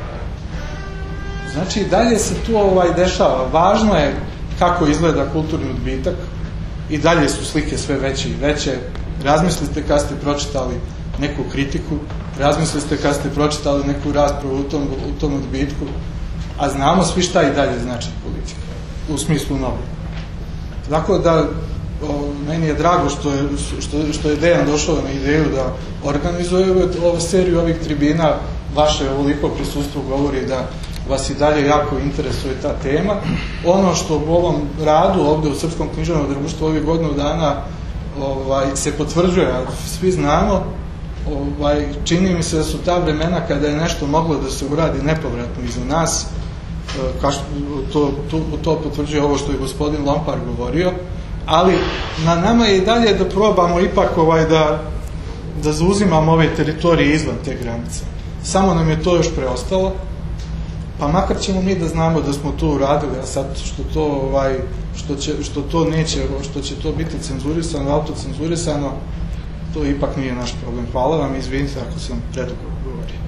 Znači, dalje se tu ovaj dešava. Važno je kako izgleda kulturni odbitak, i dalje su slike sve veće i veće. Razmislite kad ste pročitali neku kritiku, razmislite kad ste pročitali neku raspravu u tom, u tom odbitku, a znamo svi šta i dalje znači politika, u smislu novina. Dakle, da, o, meni je drago što je, što, što je Dejan došao na ideju da organizuje ovu seriju ovih tribina, vaše ovoliko prisustvo govori da vas i dalje jako interesuje ta tema. Ono što u ovom radu ovde u Srpskom književnom društvu ovih godinu dana ovaj, se potvrđuje, a svi znamo, ovaj, čini mi se da su ta vremena kada je nešto moglo da se uradi nepovratno iza nas, kao što, to, to, to potvrđuje ovo što je gospodin Lompar govorio, ali na nama je i dalje da probamo ipak ovaj, da, da zauzimamo ove teritorije izvan te granice. Samo nam je to još preostalo, pa makar ćemo mi da znamo da smo to uradili, a sad što to, ovaj, što će, što to neće, što će to biti cenzurisano, autocenzurisano, to ipak nije naš problem. Hvala vam, izvinite ako sam predugo govorio.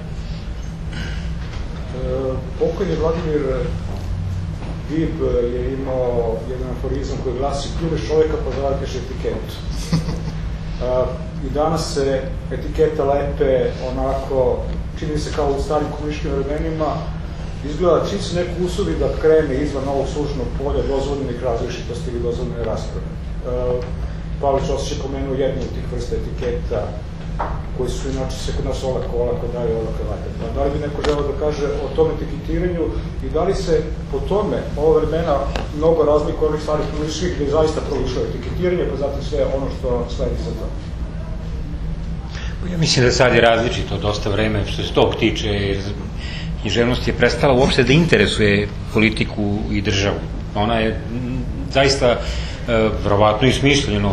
E, pokojni Vladimir Dib je imao jedan aforizam koji glasi: pljuješ čovjeka pa zavateš etiketu. E, I danas se etikete lepe onako čini se kao u starim komunističkim vremenima, izgleda čim se neko usudi da krene izvan ovog služnog polja dozvoljenih različitosti ili dozvoljene rasprave. Pavlić Osić je pomenuo jednu od tih vrsta etiketa koji su inače se kod nas ola kola, kod daje ola kravata. Da li bi neko želeo da kaže o tom etiketiranju i da li se po tome ova vremena mnogo razlika onih starih komunističkih gde je zaista prolišao etiketiranje, pa zatim sve ono što sledi za to? Ja mislim da sad je različito dosta vreme što se tog tiče, jer književnost je prestala uopšte da interesuje politiku i državu. Ona je zaista verovatno i smišljeno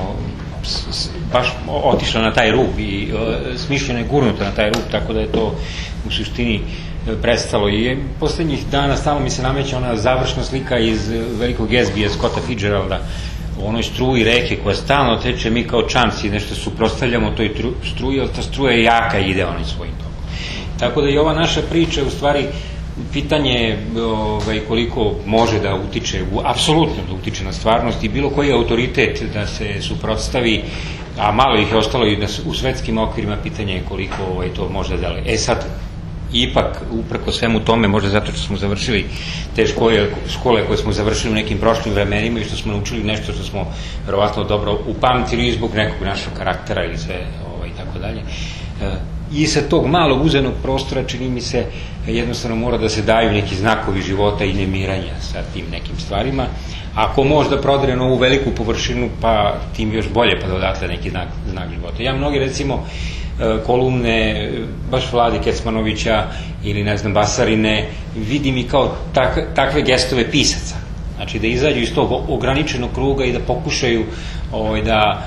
baš otišla na taj rub i smišljeno je gurnuta na taj rub, tako da je to u suštini prestalo. I poslednjih dana stalno mi se nameće ona završna slika iz velikog Gatsbya Scotta Fitzgeralda o onoj struji reke koja stalno teče, mi kao čamci nešto suprotstavljamo toj struji, ali ta struja je jaka i ide onaj svojim tokom. Tako da i ova naša priča u stvari pitanje ovaj, koliko može da utiče, apsolutno da utiče na stvarnost i bilo koji autoritet da se suprotstavi, a malo ih je ostalo i u svetskim okvirima, pitanje je koliko ovaj, to može da deluje. E sad, ipak, upreko svemu tome, možda zato što smo završili te škole, škole koje smo završili u nekim prošlim vremenima i što smo naučili nešto što smo verovatno dobro upamtili zbog nekog našeg karaktera ili sve ovaj, tako dalje. I sa tog malog uzenog prostora, čini mi se, jednostavno mora da se daju neki znakovi života i nemiranja sa tim nekim stvarima. Ako može da prodre na ovu veliku površinu, pa tim još bolje, pa da odatle neki znak, znak života. Ja mnogi, recimo, kolumne baš Vlade Kecmanovića ili, ne znam, Basarine, vidim i kao tak, takve gestove pisaca. Znači, da izađu iz tog ograničenog kruga i da pokušaju ovaj, da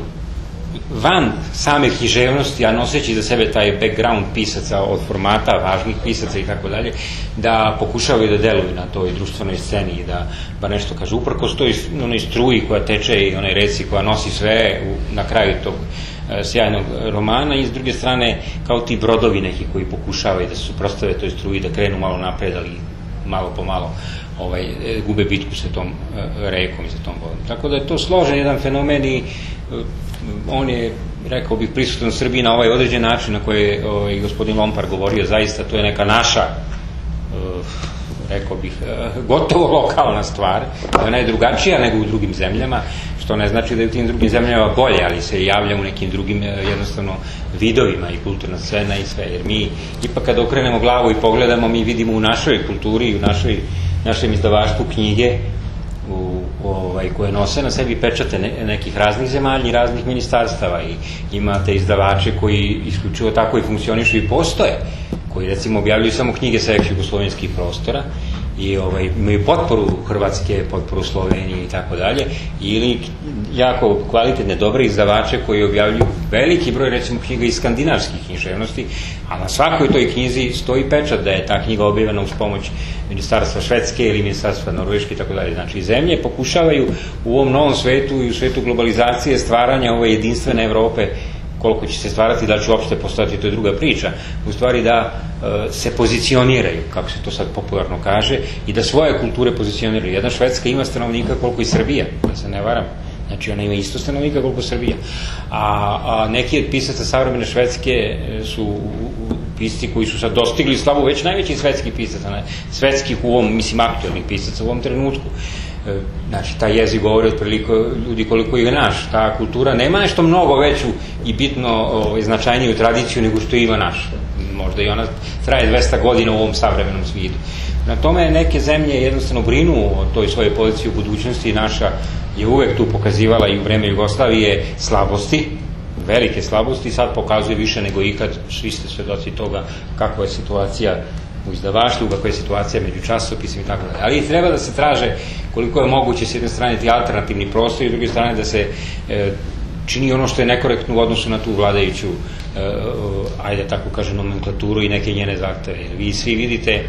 van same književnosti, a noseći za sebe taj background pisaca od formata, važnih pisaca i tako dalje, da pokušavaju da deluju na toj društvenoj sceni i da ba nešto kažu. Uprkos toj onoj struji koja teče i onaj reci koja nosi sve u, na kraju tog e, sjajnog romana i s druge strane kao ti brodovi neki koji pokušavaju da se suprotstave toj struji, da krenu malo napred, ali malo po malo ovaj, gube bitku sa tom e, rekom i sa tom vodom. Tako da je to složen jedan fenomen i e, on je, rekao bih, prisutan u Srbiji na ovaj određen način na koji je ovaj, gospodin Lompar govorio, zaista to je neka naša, uh, rekao bih, uh, gotovo lokalna stvar, ona je drugačija nego u drugim zemljama, što ne znači da je u tim drugim zemljama bolje, ali se javlja u nekim drugim uh, jednostavno vidovima i kulturna scena i sve, jer mi ipak kada okrenemo glavu i pogledamo, mi vidimo u našoj kulturi i u našoj, našem izdavaštvu knjige U, ovaj, koje nose na sebi pečate ne, nekih raznih zemalja i raznih ministarstava i imate izdavače koji isključivo tako i funkcionišu i postoje, koji recimo objavljuju samo knjige sa ex-jugoslovenskih prostora i ovaj, imaju potporu Hrvatske, potporu Slovenije i tako dalje, ili jako kvalitetne, dobre izdavače koji objavljuju veliki broj recimo knjiga iz skandinavskih književnosti, a na svakoj toj knjizi stoji pečat da je ta knjiga objavljena uz pomoć ministarstva Švedske ili ministarstva Norveške i tako dalje. Znači, zemlje pokušavaju u ovom novom svetu i u svetu globalizacije stvaranja ove jedinstvene Evrope, koliko će se stvarati, da će uopšte postati, to je druga priča, u stvari da e, se pozicioniraju, kako se to sad popularno kaže, i da svoje kulture pozicioniraju. Jedna Švedska ima stanovnika koliko i Srbija, da se ne varam. Znači, ona ima isto stanovnika koliko Srbija. A, a neki od pisaca savremene Švedske su pisci koji su sad dostigli slavu već najvećih svetskih pisaca, ne? Svetskih u ovom, mislim, aktualnih pisaca u ovom trenutku. Znači, taj jezik govori otprilike ljudi koliko je naš. Ta kultura nema nešto mnogo veću i bitno ovaj, značajniju tradiciju nego što ima naš. Možda i ona traje dvesta godina u ovom savremenom svijetu. Na tome neke zemlje jednostavno brinu o toj svojoj poziciji u budućnosti i naša je uvek tu pokazivala i u vreme Jugoslavije slabosti, velike slabosti, i sad pokazuje više nego ikad, svi ste svedoci toga kakva je situacija u izdavaštvu, kakva je situacija među časopisima i tako dalje. Ali treba da se traže koliko je moguće s jedne strane ti alternativni prostor i s druge strane da se e, čini ono što je nekorektno u odnosu na tu vladajuću, e, ajde tako kažem, nomenklaturu i neke njene zahteve. Vi svi vidite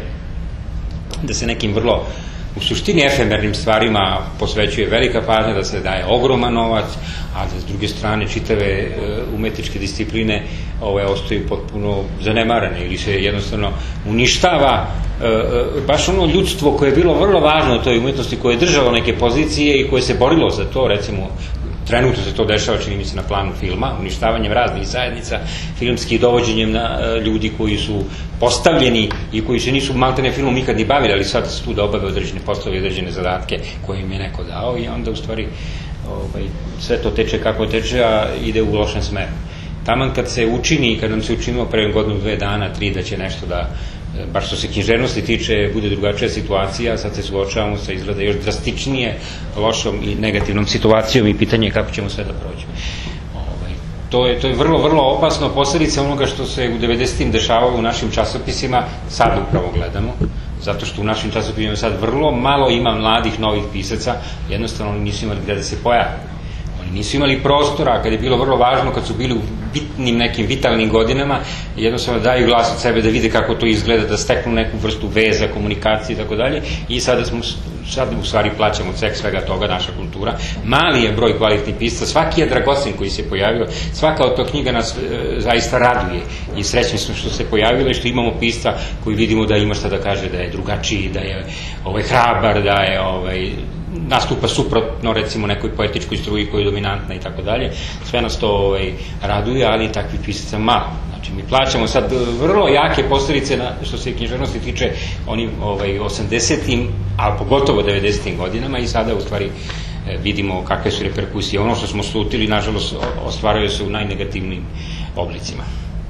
da se nekim vrlo u suštini efemernim stvarima posvećuje velika pažnja, da se daje ogroman novac, a da s druge strane čitave uh, umetničke discipline ove ostaju potpuno zanemarane ili se jednostavno uništava uh, baš ono ljudstvo koje je bilo vrlo važno u toj umetnosti, koje je držalo neke pozicije i koje se borilo za to, recimo trenutno se to dešava, čini mi se, na planu filma, uništavanjem raznih zajednica, filmskih dovođenjem na ljudi koji su postavljeni i koji se nisu maltene filmom nikad ni bavili, ali sad su tu da obave određene poslove, određene zadatke koje im je neko dao i onda u stvari ovaj, sve to teče kako teče, a ide u lošem smeru. Taman kad se učini, kad nam se učinilo pre godinu, dve dana, tri, da će nešto da, bar što se književnosti tiče, bude drugačija situacija, sad se suočavamo sa izgleda još drastičnije lošom i negativnom situacijom i pitanje je kako ćemo sve da prođemo. Ovaj, to je, to je vrlo, vrlo opasno, posledica onoga što se u devedesetim dešavalo u našim časopisima, sad upravo gledamo, zato što u našim časopisima sad vrlo malo ima mladih novih pisaca, jednostavno oni nisu imali gde da se pojave. Oni nisu imali prostora, kad je bilo vrlo važno, kad su bili u bitnim nekim vitalnim godinama, jednostavno daju glas od sebe da vide kako to izgleda, da steknu neku vrstu veza, komunikacije i tako dalje, i sada smo, sad u stvari plaćamo ceh svega toga, naša kultura. Mali je broj kvalitetnih pisaca, svaki je dragocen koji se pojavio, svaka od tog knjiga nas e, zaista raduje i srećni smo što se pojavilo i što imamo pisca koji vidimo da ima šta da kaže, da je drugačiji, da je ovaj, hrabar, da je ovaj, nastupa suprotno recimo nekoj poetičkoj struji koja je dominantna i tako dalje. Sve nas to ovaj, raduje, ali takvih pisaca malo. Znači mi plaćamo sad vrlo jake posljedice na, što se književnosti tiče onim ovaj, osamdesetim, ali pogotovo devedesetim godinama i sada u stvari vidimo kakve su reperkusije. Ono što smo slutili, nažalost, ostvaruje se u najnegativnijim oblicima.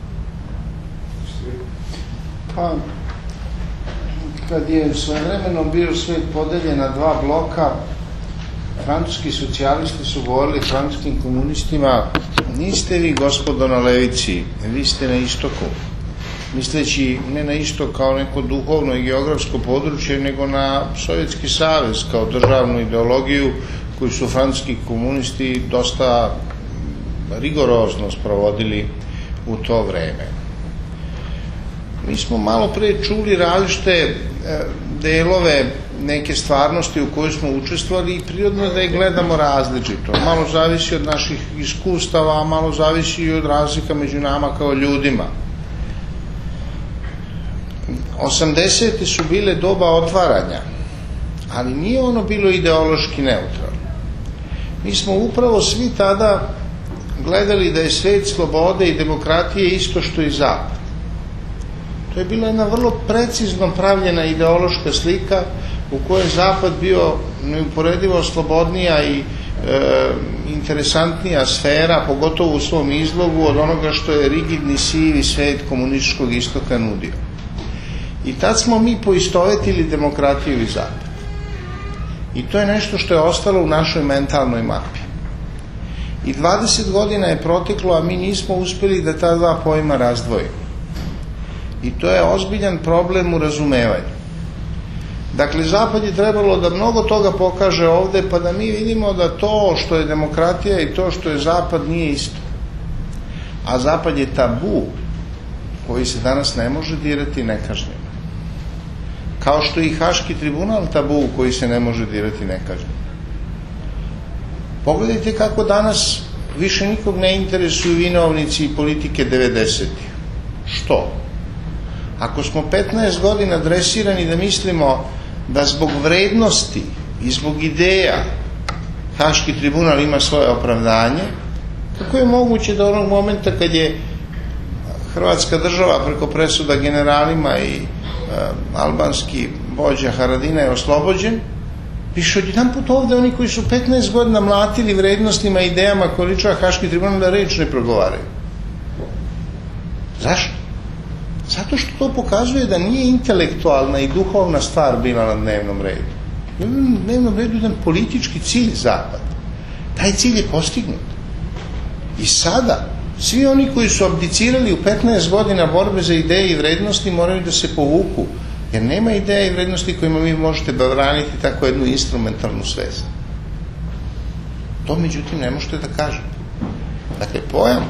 Pa, kad je svojevremeno bio svet podeljen na dva bloka, francuski socijalisti su govorili francuskim komunistima: niste vi, gospodo, na levici, vi ste na istoku. Misleći ne na istok kao neko duhovno i geografsko područje, nego na Sovjetski savez kao državnu ideologiju koju su francuski komunisti dosta rigorozno sprovodili u to vreme. Mi smo malo pre čuli različite delove neke stvarnosti u kojoj smo učestvovali i prirodno da je gledamo različito. Malo zavisi od naših iskustava, a malo zavisi i od razlika među nama kao ljudima. osamdesete su bile doba otvaranja, ali nije ono bilo ideološki neutralno. Mi smo upravo svi tada gledali da je svet slobode i demokratije isto što i zapad. To je bila jedna vrlo precizno pravljena ideološka slika u kojoj je zapad bio neuporedivo slobodnija i e, interesantnija sfera, pogotovo u svom izlogu, od onoga što je rigidni sivi svet komunističkog istoka nudio. I tad smo mi poistovetili demokratiju i zapad. I to je nešto što je ostalo u našoj mentalnoj mapi. I dvadeset godina je proteklo, a mi nismo uspjeli da ta dva pojma razdvojimo. I to je ozbiljan problem u razumevanju. Dakle, zapad je trebalo da mnogo toga pokaže ovde, pa da mi vidimo da to što je demokratija i to što je zapad nije isto. A zapad je tabu koji se danas ne može dirati nekažnjeno. Kao što je i Haški tribunal tabu koji se ne može dirati nekažnjeno. Pogledajte kako danas više nikog ne interesuju vinovnici i politike devedesetih. Što? Ako smo petnaest godina dresirani da mislimo da zbog vrednosti i zbog ideja Haški tribunal ima svoje opravdanje, kako je moguće da onog momenta kad je Hrvatska država preko presuda generalima i e, albanski vođa Haradina je oslobođen, više odjedan put ovde oni koji su petnaest godina mlatili vrednostima i idejama koje ličava Haški tribunal da reč ne progovaraju. Zašto? Zato što to pokazuje da nije intelektualna i duhovna stvar bila na dnevnom redu. Na dnevnom redu je jedan politički cilj zapada. Taj cilj je postignut. I sada svi oni koji su abdicirali u petnaest godina borbe za ideje i vrednosti moraju da se povuku, jer nema ideja i vrednosti kojima vi možete braniti tako jednu instrumentalnu svest. To međutim ne možete da kažete. Dakle, pojam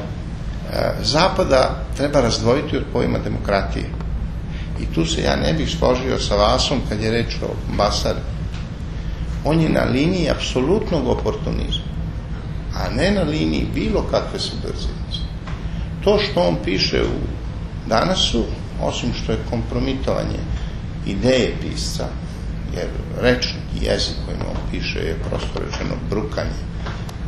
zapada treba razdvojiti od pojma demokratije. I tu se ja ne bih složio sa Vasom kad je reč o Basaru. On je na liniji apsolutnog oportunizma, a ne na liniji bilo kakve subverzivnosti. To što on piše u Danasu, osim što je kompromitovanje ideje pisca, jer rečnik i jezik kojim on piše je prosto rečeno brukanje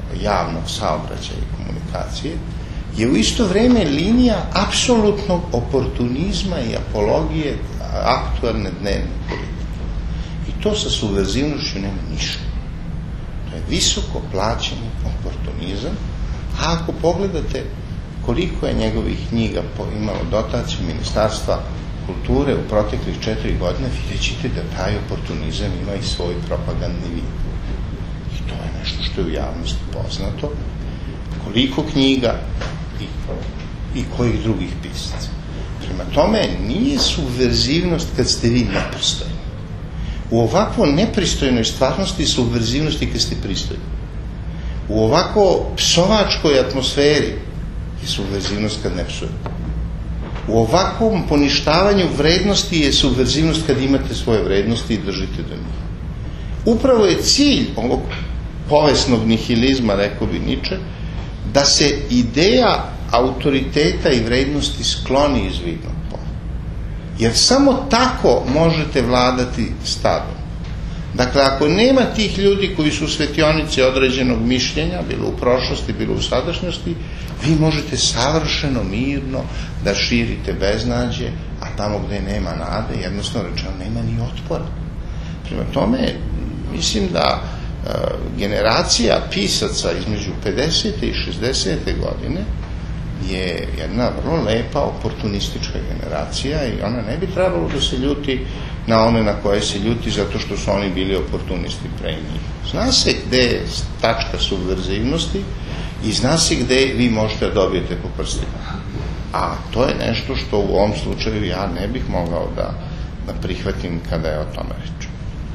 javnog saobraćaja i komunikacije, je u isto vreme linija apsolutnog oportunizma i apologije aktualne dnevne politike. I to sa subverzivnošću nema ništa. To je visoko plaćeni oportunizam, a ako pogledate koliko je njegovih knjiga imalo dotaciju Ministarstva kulture u proteklih četiri godine, vidjet ćete da taj oportunizam ima i svoj propagandni vid. I to je nešto što je u javnosti poznato. Koliko knjiga i, i kojih drugih pisaca. Prema tome, nije subverzivnost kad ste vi nepristojni. U ovakvo nepristojnoj stvarnosti subverzivnosti kad ste pristojni. U ovako psovačkoj atmosferi je subverzivnost kad ne psujete. U ovakvom poništavanju vrednosti je subverzivnost kad imate svoje vrednosti i držite do njih. Upravo je cilj ovog povesnog nihilizma, rekao bi Niče, da se ideja autoriteta i vrednosti skloni iz vidnog pola. Jer samo tako možete vladati stadom. Dakle, ako nema tih ljudi koji su svetionici određenog mišljenja, bilo u prošlosti, bilo u sadašnjosti, vi možete savršeno mirno da širite beznađe, a tamo gde nema nade, jednostavno rečeno, nema ni otpora. Prema tome, mislim da e, generacija pisaca između pedesete i šezdesete godine je jedna vrlo lepa oportunistička generacija i ona ne bi trebalo da se ljuti na one na koje se ljuti zato što su oni bili oportunisti pre njih. Zna se gde je tačka subverzivnosti i zna se gde vi možete da dobijete po prstima. A to je nešto što u ovom slučaju ja ne bih mogao da, da prihvatim kada je o tome reč.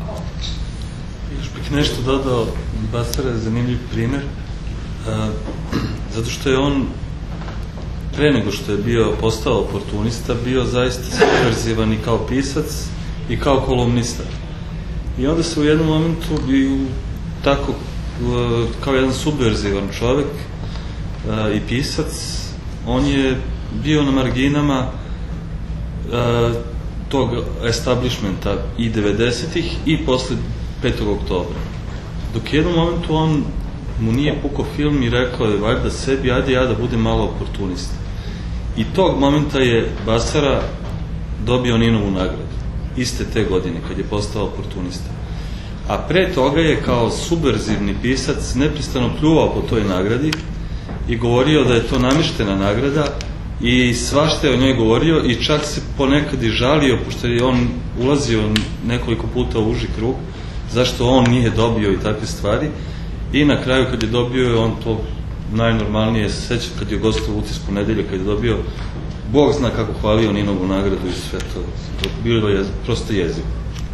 Još bih nešto dodao, Basara je zanimljiv primer, a, zato što je on pre nego što je bio postao oportunista, bio zaista subverzivan i kao pisac i kao kolumnista. I onda se u jednom momentu bio tako, kao jedan subverzivan čovek i pisac, on je bio na marginama tog establishmenta i devedesetih i posle petog oktobra. Dok u jednom momentu on mu nije pukao film i rekao je valjda sebi, ajde ja da budem malo oportunista. I tog momenta je Basara dobio Ninovu nagradu. Iste te godine, kad je postao oportunista. A pre toga je kao subverzivni pisac neprestano pljuvao po toj nagradi i govorio da je to namještena nagrada i svašta je o njoj govorio i čak se ponekad i žalio, pošto je on ulazio nekoliko puta u uži krug, zašto on nije dobio i takve stvari. I na kraju kad je dobio, on to najnormalnije se seća kad je gostao u Utisku nedelje, kad je dobio, Bog zna kako hvalio Ninovu nagradu i sve to. To bilo je prosto jezivo.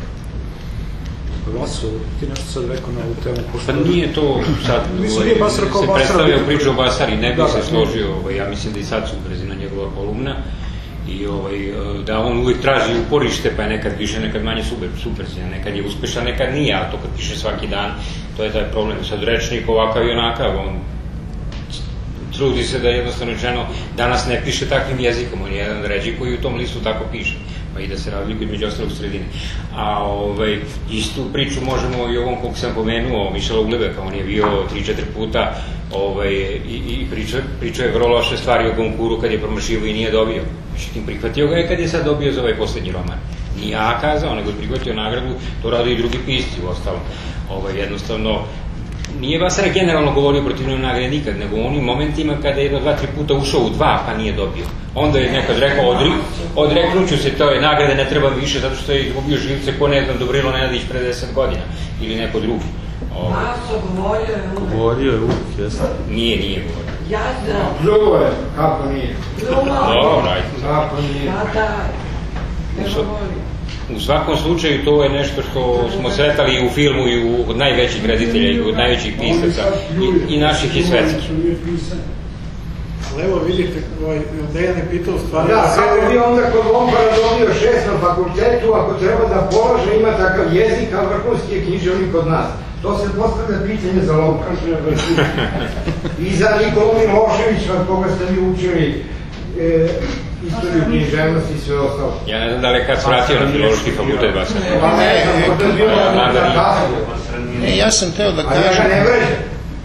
Vaso, ti nešto sad rekao na ovu temu? Pa nije to sad, ovaj, se predstavljao priču o Basari, ne bi se složio, ovaj, ja mislim da i sad su brezina njegova kolumna i ovaj, da on uvijek traži uporište, pa je nekad više, nekad manje super, superzina, nekad je uspešan, nekad nije, a to kad piše svaki dan, to je taj problem. Sad rečnik ovakav i onakav, on trudi se da jednostavno rečeno danas ne piše takvim jezikom, on je jedan ređi koji u tom listu tako piše, pa i da se razlikuje među ostalog sredine. A ovaj, istu priču možemo i ovom kog sam pomenuo, Mišela Uglebeka, on je bio tri četiri puta ovaj, i, i priča, priča je vrlo loše stvari o Gonkuru kad je promašivo i nije dobio. Međutim, prihvatio ga je kad je sad dobio za ovaj poslednji roman. Nije ja kazao, nego je prihvatio nagradu, to radi i drugi pisci u ostalom. Ovaj, jednostavno, nije Basara generalno govorio protiv njoj nagrade nikad, nego u onim momentima kada je jedno, dva, tri puta ušao u dva, pa nije dobio. Onda je nekad rekao, odri, odreknuću se toj nagrade, ne treba više, zato što je izgubio živce ko, ne znam, Dobrilo Nenadić pre deset godina, ili neko drugi. Maso govorio je uvek. Govorio je uvek, jesno. Nije, nije govorio. Ja znam. Pljuvo je, kako nije? Dobro, ajde. Kako nije? Da, da. Ne govorio. U svakom slučaju to je nešto što smo sretali i u filmu i u, od najvećih reditelja i od najvećih pisaca i, i naših i svetskih. Ali evo vidite, ovaj, Dejan je pitao stvarno... Da, kako bi onda kod Lompara dobio šest na fakultetu, ako treba da polaže, ima takav jezik, a vrhunski je književnik kod nas. To se postavlja pitanje za Lompara. I za Nikolu Miloševića, od koga ste vi učili e, istoriju književnosti i sve ostalo. Ja ne znam da li je kad se vratio na filološki fakultet Basara. Pa ne znam, to je bilo na Ne, ja sam teo da kažem... A ja ga ne vređam.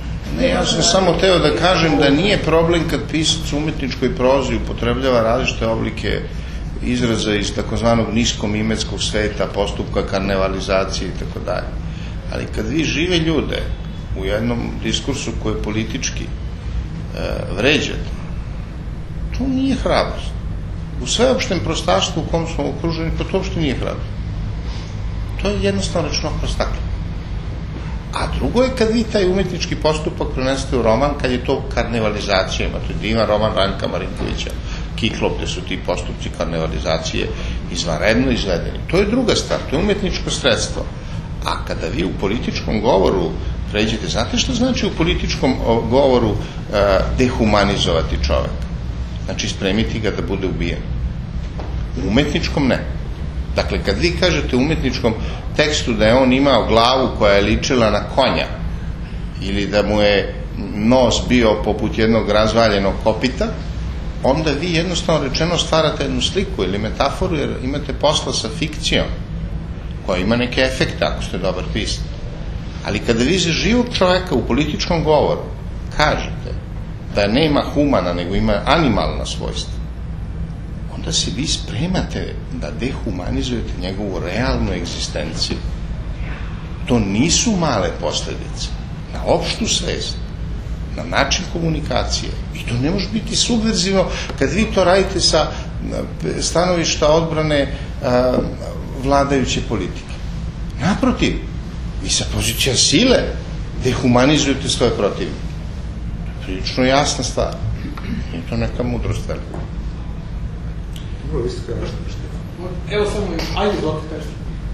Ne, ja sam samo teo da kažem da nije problem kad pisac u umetničkoj prozi upotrebljava različite oblike izraza iz takozvanog niskomimetskog sveta, postupka karnevalizacije i tako dalje. Ali kad vi žive ljude u jednom diskursu koji je politički e, vređate, to nije hrabrost. U sveopštem prostaštvu u kom smo okruženi, pa to uopšte nije hrabrost. To je jednostavno rečeno prostakle. A drugo je kad vi taj umetnički postupak prenesete u roman, kad je to karnevalizacija. Imate divan roman Ranka Marinkovića, Kiklo, gde su ti postupci karnevalizacije izvanredno izvedeni. To je druga stvar, to je umetničko sredstvo. A kada vi u političkom govoru pređete, znate što znači u političkom govoru uh, dehumanizovati čoveka? Znači spremiti ga da bude ubijen. U umetničkom ne. Dakle, kad vi kažete u umetničkom tekstu da je on imao glavu koja je ličila na konja ili da mu je nos bio poput jednog razvaljenog kopita, onda vi jednostavno rečeno stvarate jednu sliku ili metaforu, jer imate posla sa fikcijom koja ima neke efekte ako ste dobar pisac. Ali kada vi za živog čoveka u političkom govoru kažete da nema humana nego ima animalna svojstva, onda se vi spremate da dehumanizujete njegovu realnu egzistenciju. To nisu male posljedice na opštu svest, na način komunikacije. I to ne može biti subverzivno kad vi to radite sa stanovišta odbrane a, vladajuće politike. Naprotiv, vi sa pozicija sile dehumanizujete svoje protivnike. To je prilično jasna stvar. Nije to neka mudrost velika. Dobro, vi ste kao nešto nešto. Evo samo, ajde dok kažete.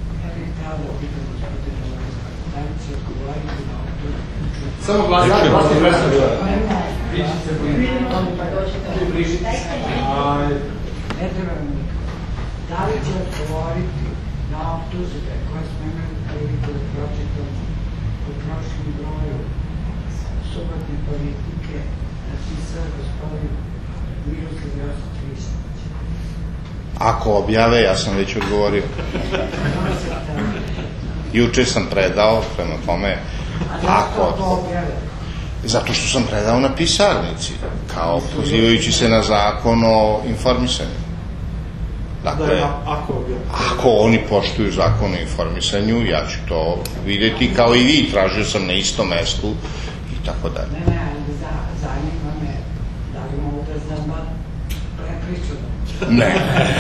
Samo glas, glas je predstavljeno. Ne treba mi nikako. Da li će odgovoriti na optužbe koje smo imali priliku da pročitamo u prošlom broju subotne politike, napisao gospodin Miroslav Josip Višnjić? Ako objave, ja sam već odgovorio. Juče sam predao, prema tome, ako... Zato što sam predao na pisarnici, kao pozivajući se na zakon o informisanju. Dakle, ako oni poštuju zakon o informisanju, ja ću to vidjeti kao i vi, tražio sam na istom mestu i tako dalje. Ne, ne, ali zanima me da li mogu da znam prepriču. Ne.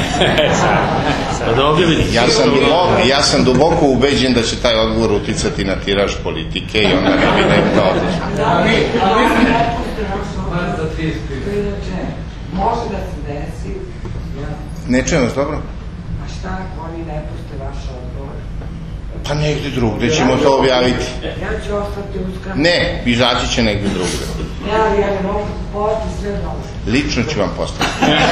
Ja sam, duboko, ja sam duboko ubeđen da će taj odgovor uticati na tiraž politike i onda ne bi nekda odlično. Da, ali ne puste našu pridače, može da se desi. Ne čujem vas, dobro? A šta ako oni ne puste vaš odgovor? Pa negdje drugdje ćemo to objaviti. Ja ću ostati uskrati. Ne, izaći će negdje drugdje. Ja, ali ja ne mogu kupovati sve novo. Lično ću vam postaviti.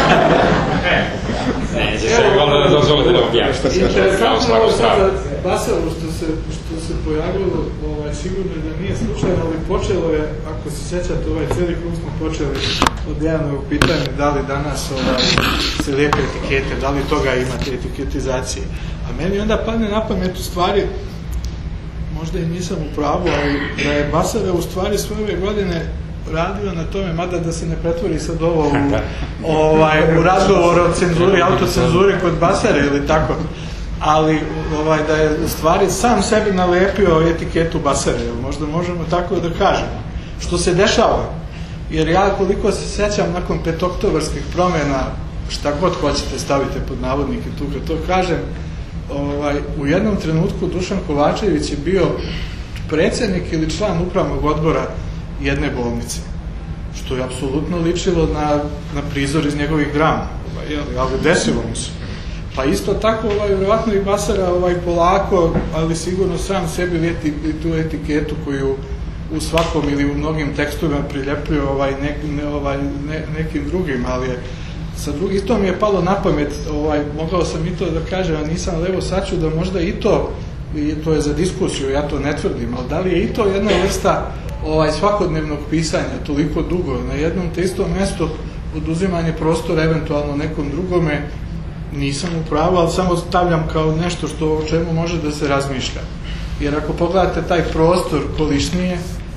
Ne, će se onda da dozvolite da objavite. Interesantno ovo sada Baselu što se, što se pojavilo, ovaj, sigurno da nije slučajno, ali počelo je, ako se sjećate, ovaj cijeli krug smo počeli od Dejanovog pitanja da li danas ovaj, se lijepe etikete, da li toga imate etiketizacije. A meni onda padne na pamet u stvari, možda i nisam u pravu, ali da je Basara u stvari sve ove godine radio na tome, mada da se ne pretvori sad ovo u, ovaj, u razgovor o cenzuri, autocenzuri kod Basare ili tako, ali ovaj, da je u stvari sam sebi nalepio etiketu Basare, možda možemo tako da kažemo, što se dešava, jer ja koliko se sjećam nakon petoktobarskih promjena, šta god hoćete stavite pod navodnike tu kad to kažem, ovaj, u jednom trenutku Dušan Kovačević je bio predsjednik ili član upravnog odbora jedne bolnice, što je apsolutno ličilo na, na prizor iz njegovih drama, ovaj, ali desilo mu se. Pa isto tako, ovaj, vjerovatno i Basara ovaj, polako, ali sigurno sam sebi leti tu etiketu koju u svakom ili u mnogim tekstovima priljepljuje ovaj, ne, ne, ovaj, ne, nekim drugim, ali je sa drugi, to mi je palo na pamet, ovaj, mogao sam i to da kažem, a nisam, ali evo sad ću da možda i to, i to je za diskusiju, ja to ne tvrdim, ali da li je i to jedna vrsta ovaj, svakodnevnog pisanja toliko dugo, na jednom te istom mjestu oduzimanje prostora eventualno nekom drugome, nisam u pravu, ali samo stavljam kao nešto što o čemu može da se razmišlja. Jer ako pogledate taj prostor kolišnije,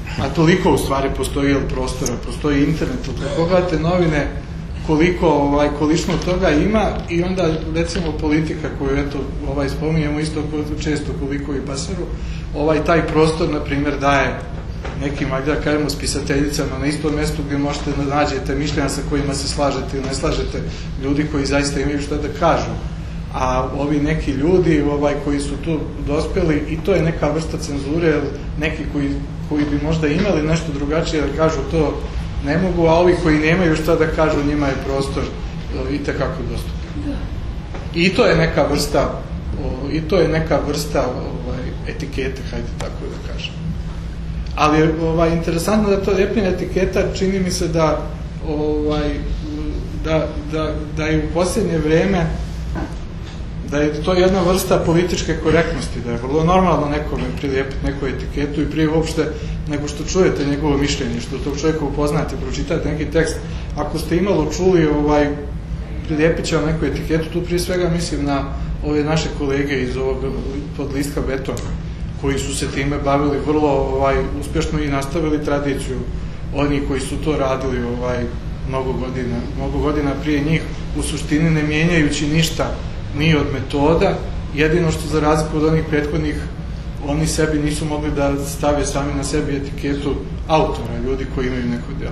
a toliko u stvari postoji prostora, postoji internet, kad pogledate novine, koliko ovaj, količno toga ima i onda recimo politika koju eto ovaj, spominjemo isto često koliko i Basaru, ovaj, taj prostor na primjer daje nekim, ajde da kažemo, spisateljicama na istom mjestu gdje možete da nađete mišljenja sa kojima se slažete ili ne slažete, ljudi koji zaista imaju što da kažu, a ovi neki ljudi ovaj, koji su tu dospjeli, i to je neka vrsta cenzure, neki koji, koji bi možda imali nešto drugačije da kažu to ne mogu, a ovi koji nemaju šta da kažu, njima je prostor itekako dostupan. I to je neka vrsta o, i to je neka vrsta ovaj, etikete, hajde tako da kažem. Ali je ovaj, interesantno da to lijepina etiketa čini mi se da ovaj, da, da, da je u posljednje vrijeme da je to jedna vrsta političke korektnosti, da je vrlo normalno nekome prilijepiti neku etiketu i prije uopšte nego što čujete njegovo mišljenje, što tog čovjeka upoznate, pročitate neki tekst, ako ste imalo čuli, ovaj, prilijepit će vam neku etiketu, tu prije svega mislim na ove naše kolege iz ovog podlistka Beton, koji su se time bavili vrlo ovaj, uspješno i nastavili tradiciju oni koji su to radili ovaj, mnogo godina, mnogo godina prije njih, u suštini ne mijenjajući ništa ni od metoda, jedino što za razliku od onih prethodnih, oni sebi nisu mogli da stave sami na sebi etiketu autora, ljudi koji imaju neko djelo.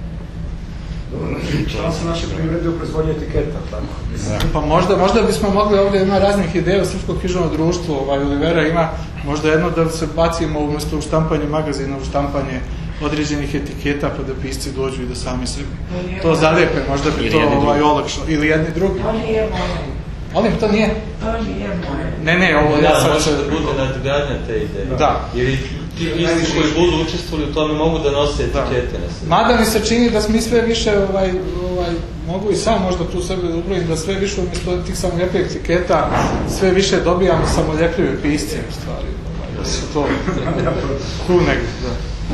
Šta se naše privrede u proizvodnje etiketa, tako? Pa možda, možda bismo mogli, ovdje ima raznih ideja, Srpsko književno društvo, ovaj, Olivera ima možda jedno da se bacimo umjesto u štampanje magazina, u štampanje određenih etiketa, pa da pisci dođu i da sami sebi to zalepe, možda bi to ovaj, olakšalo. Ili jedni drugi. To nije moje. Molim, to nije? To nije moje. Ne, ne, ovo ja Da, sad... može da bude nadgradnja te ideje. Da. Jer i ti pisci koji budu učestvovali u tome mogu da nose etikete na sebi. Mada mi se čini da mi sve više, ovaj, ovaj, mogu i sam možda tu sebe da ubrojim, da sve više umjesto tih samoljepljivih etiketa, sve više dobijamo samoljepljive pisce, u stvari. Ovaj, da se to tu negdje, da.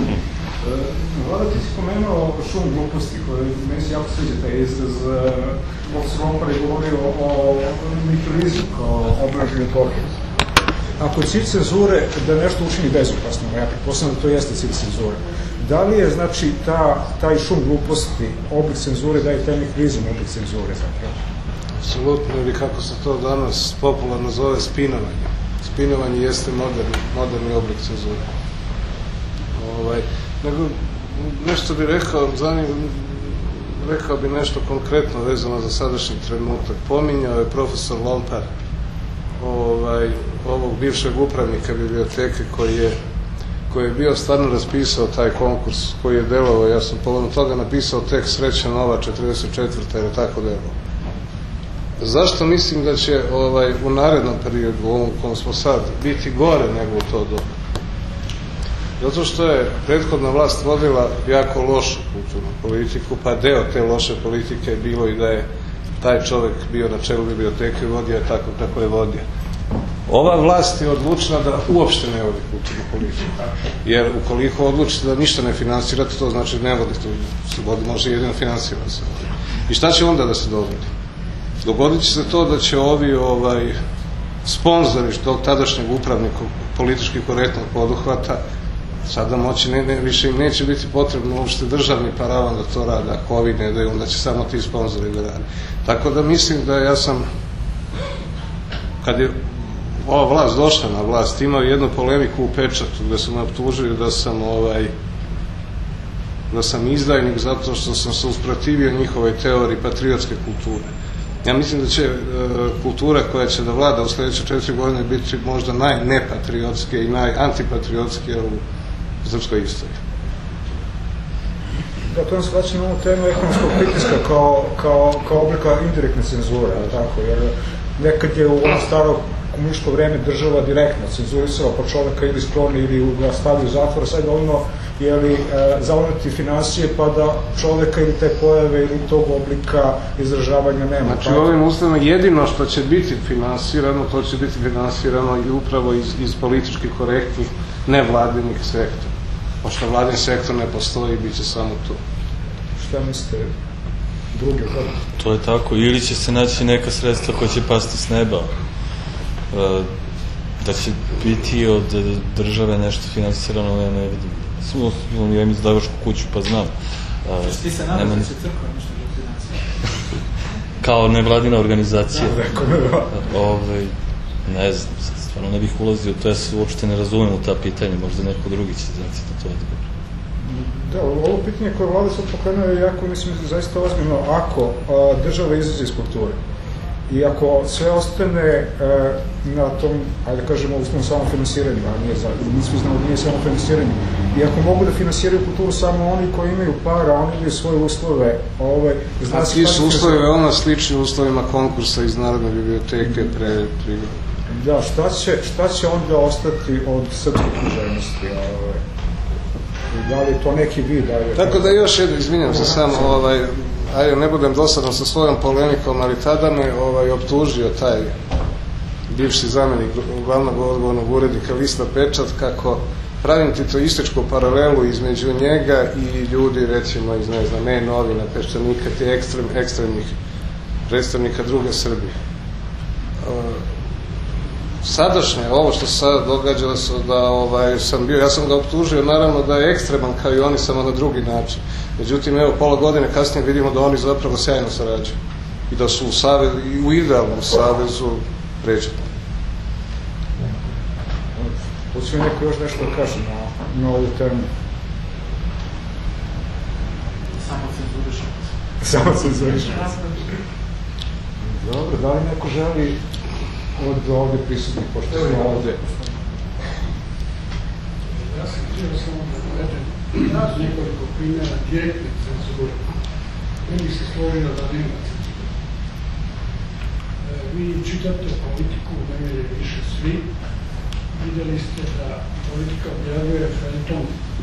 Vlada, ti si spomenuo šum gluposti, koji meni se jako sviđa taj izraz. Profesor Lompar je govorio o nihilizmu kao obražnju epohe. Ako je cilj cenzure da nešto učini bezopasno, ja pretpostavljam da to jeste cilj cenzure, da li je, znači, ta, taj šum gluposti oblik cenzure, da je taj nihilizam oblik cenzure zapravo? Apsolutno, ili kako se to danas popularno zove, spinovanje. Spinovanje jeste moderni, moderni oblik cenzure. Ovaj, nego, nešto bi rekao, zanim, rekao bi nešto konkretno vezano za sadašnji trenutak. Pominjao je profesor Lompar ovaj, ovog bivšeg upravnika biblioteke koji je, koji je bio stvarno raspisao taj konkurs, koji je delovao, ja sam povodom toga napisao tekst Sreća nova četrdeset četvrta jer je tako delovao. Zašto mislim da će ovaj, u narednom periodu, u ovom kom smo sad, biti gore nego u to dobu? Zato što je prethodna vlast vodila jako lošu kulturnu politiku, pa deo te loše politike je bilo i da je taj čovjek bio na čelu biblioteke i vodio tako kako je vodio. Ova vlast je odlučila da uopšte ne vodi kulturnu politiku. Jer ukoliko odlučite da ništa ne finansirate, to znači ne vodite, se vodi, može jedino finansirati se. I šta će onda da se dogodi? Dogodit će se to da će ovi ovaj, sponzori tog tadašnjeg upravnika politički korektnog poduhvata sada moći, ne, ne, više im neće biti potrebno uopšte državni paravan da to rade, ako ovi ne daju, onda će samo ti sponzori da rade. Tako da mislim da ja sam, kad je ova vlast došla na vlast, imao jednu polemiku u Pečatu gde su me optužili da sam ovaj, da sam izdajnik zato što sam se usprotivio njihovoj teoriji patriotske kulture. Ja mislim da će e, kultura koja će da vlada u sljedeće četiri godine biti možda najnepatriotske i najantipatriotske u srpskoj istoriji. Da, to nam se vraća na ovu temu ekonomskog pritiska kao, kao, kao oblika indirektne cenzure, tako, jer nekad je u ono staro komunističko vreme država direktno cenzurisala pa čoveka ili skloni ili ga stavio u zatvor, sad dovoljno je li e, zavrnuti financije pa da čoveka ili te pojave ili tog oblika izražavanja nema. Znači u ovim uslovima jedino što će biti finansirano, to će biti finansirano i upravo iz, iz politički korektnih nevladinih sektora. Pošto vladin sektor ne postoji, bit će samo to. Šta mislite drugi od? To je tako, ili će se naći neka sredstva koja će pasti s neba. E, da će biti od države nešto finansirano, ja ne vidim. Samo ja im izdavašku kuću, pa znam. Što ti se nadaš da će crkva nešto da finansira? Kao nevladina organizacija. Ove, ne znam, stvarno ne bih ulazio, to ja se uopšte ne razumem u ta pitanja, možda neko drugi će znati na to odgovor. Da, ovo pitanje koje vlada sad pokrenuo je jako, mislim, zaista ozbiljno. Ako a, država izlazi iz kulture i ako sve ostane a, na tom, ajde da kažemo, uslovno samofinansiranju, a nije za, mi svi znamo da nije samofinansiranju, i ako mogu da finansiraju kulturu samo oni koji imaju para, oni imaju svoje uslove. Ovaj, zna a ti su uslovi veoma slični uslovima konkursa iz Narodne biblioteke pre tri. Da, šta će, šta će onda ostati od srpske književnosti? Ovaj? Da li je to neki vid? Ajde, tako da još jedno, izvinjam se samo, ovaj, ajde ne budem dosadan sa svojom polemikom, ali tada me ovaj, optužio taj bivši zamenik glavnog odgovornog urednika lista Pečat kako pravim titoističku paralelu između njega i ljudi, recimo, iz, ne znam, ne novina, peščanika, te ekstrem, ekstremnih predstavnika druge Srbije. Sadašnje, ovo što se sada događa da ovaj, sam bio, ja sam ga optužio naravno da je ekstreman kao i oni, samo na drugi način. Međutim, evo, pola godine kasnije vidimo da oni zapravo sjajno sarađuju i da su u, savez, u idealnom savezu pređeni. Hoće neko još nešto da kaže na, na ovu temu? Samo cenzurišemo. Samo cenzurišemo. Dobro, da li neko želi od ovde prisutnih, pošto smo ovde? Ja sam htio samo da navedem nekoliko primjera direktne cenzure. Ne bi se složio da nema cenzure. Vi čitate politiku, ne je više svi. Vidjeli ste da politika objavljuje felton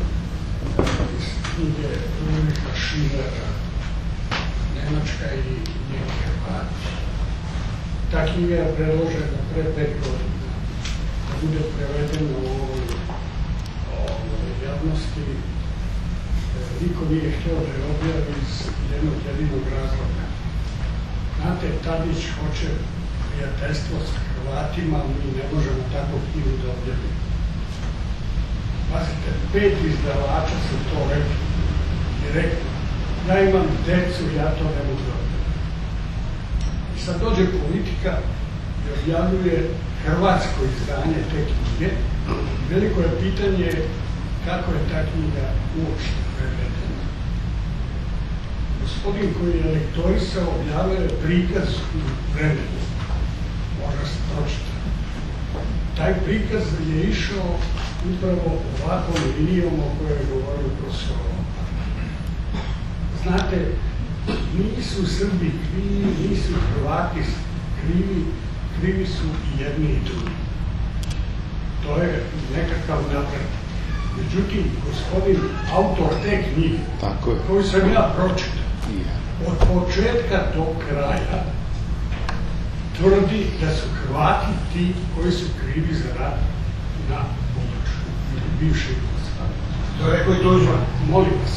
iz knjige Ulricha Schillera, Nemačka i njeni Hrvati. Ta knjiga je predložena pre pet godina da bude prevedena u ovoj, ovoj javnosti. Niko nije htio da je objavi iz jednog jedinog razloga. Znate, Tadić hoće prijateljstvo s Hrvatima, mi ne možemo tako knjigu da objavimo. Pazite, pet izdavača su to rekli, direktno. Ja imam decu, ja to ne mogu da objavim. I sad dođe politika i objavljuje hrvatsko izdanje te knjige. Veliko je pitanje kako je ta knjiga uopšte prevedena. Gospodin koji je lektorisao objavio je prikaz u vremenu. Možda se pročita. Taj prikaz je išao upravo ovakvom linijom o kojoj je govorio profesor Lompar. Znate, nisu Srbi krivi, nisu Hrvati krivi, krivi su i jedni i drugi. To je nekakav napred. Međutim, gospodin autor te knjige, koju sam ja pročitao, od početka do kraja tvrdi da su Hrvati ti koji su krivi za rat na području bivše Jugoslavije. To je rekao i Tuđman. Molim vas.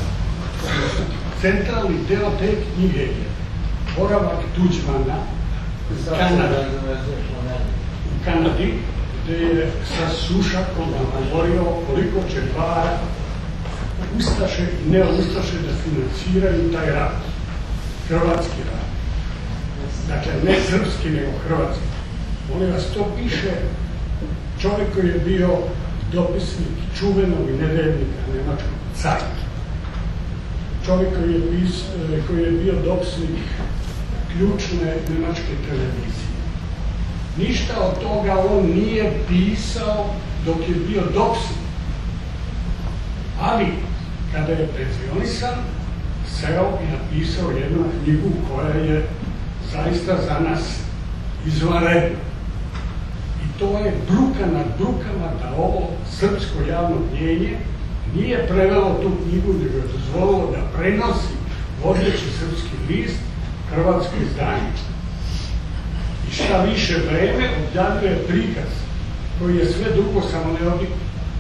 Centralni deo te knjige je boravak Tuđmana u Kanadi, u Kanadi, gde je sa Sušakom govorio koliko će para Ustaše i neustaše da financiraju taj rat. Hrvatski rat. Dakle, ne srpski, nego hrvatski. Molim vas, to piše čovjek koji je bio dopisnik čuvenog nedeljnika nemačkog Zeit. Čovjek koji je, pis, koji je bio dopisnik ključne nemačke televizije. Ništa od toga on nije pisao dok je bio dopisnik. Ali, kada je penzionisan, seo i napisao jednu knjigu koja je zaista za nas izvanredna. I to je bruka nad brukama da ovo srpsko javno mnjenje nije prevelo tu knjigu, nego je dozvolilo da prenosi vodeći srpski list, hrvatsko izdanje. I šta više vreme objavljuje prikaz koji je sve drugo samo ne objavljuje.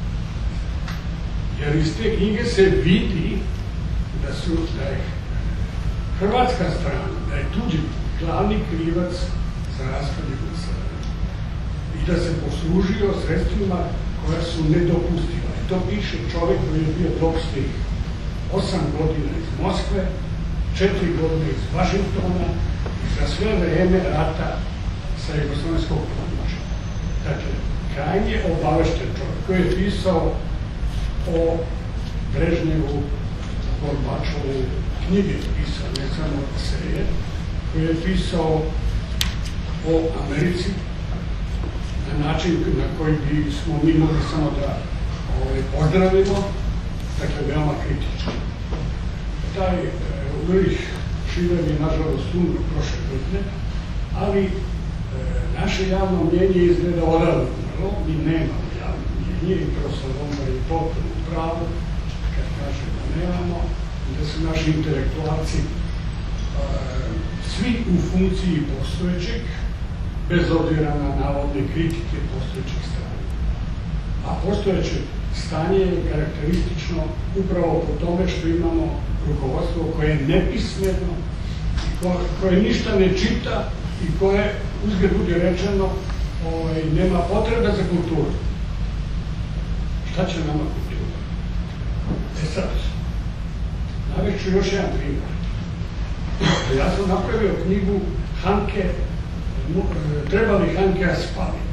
Jer iz te knjige se vidi da su, da je hrvatska strana, da je Tuđman glavni krivac za raspad Jugoslavije. I i da se poslužio sredstvima koja su nedopustiva. I to piše čovjek koji je bio doktor osam godina iz Moskve, četiri godine iz Vašingtona i za sve vreme rata sa jugoslovenskog područja. Dakle, krajnje obavešten čovjek koji je pisao o Brežnjevu, Gorbačovu, knjige pisao, ne samo serije, koji je pisao o Americi na način na koji bi smo mi mogli samo da ovaj, pozdravimo, dakle, veoma kritički. Taj e, Ulrich Schiller je nažalost umro prošle godine, ali e, naše javno mnjenje izgleda odavno umrlo, mi nemamo javno mnjenje i profesor Lombard je potpuno u pravu kad kaže da nemamo, da su naši intelektualci e, svi u funkciji postojećeg, bez obzira na navodne kritike postojećeg stanja. A postojeće stanje je karakteristično upravo po tome što imamo rukovodstvo koje je nepismeno, koje ništa ne čita i koje, uzgled budi rečeno, ovaj, nema potrebe za kulturu. Šta će nama kultura? E sad, navešću još jedan primjer. Ja sam napravio knjigu Hanke, treba li Hankea spaliti?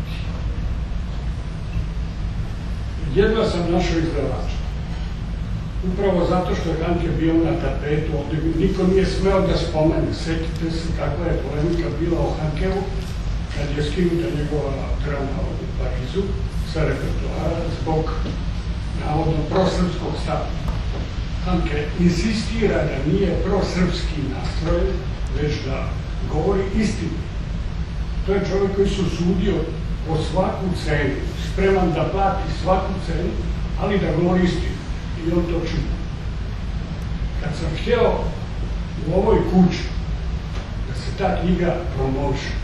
Jedva sam našao izdavača. Upravo zato što je Hanke bio na tapetu, ovdje niko nije smeo da spomene. Sjetite se kakva je polemika bila o Hankeu, kad je skinuta njegova drama u Parizu sa repertoara zbog navodno prosrpskog stava. Hanke insistira da nije prosrpski nastrojen, već da govori istinu. To je čovjek koji se usudio po svaku cenu, spreman da plati svaku cenu, ali da govori istinu. I on to čini. Kad sam htio u ovoj kući da se ta knjiga promoviše,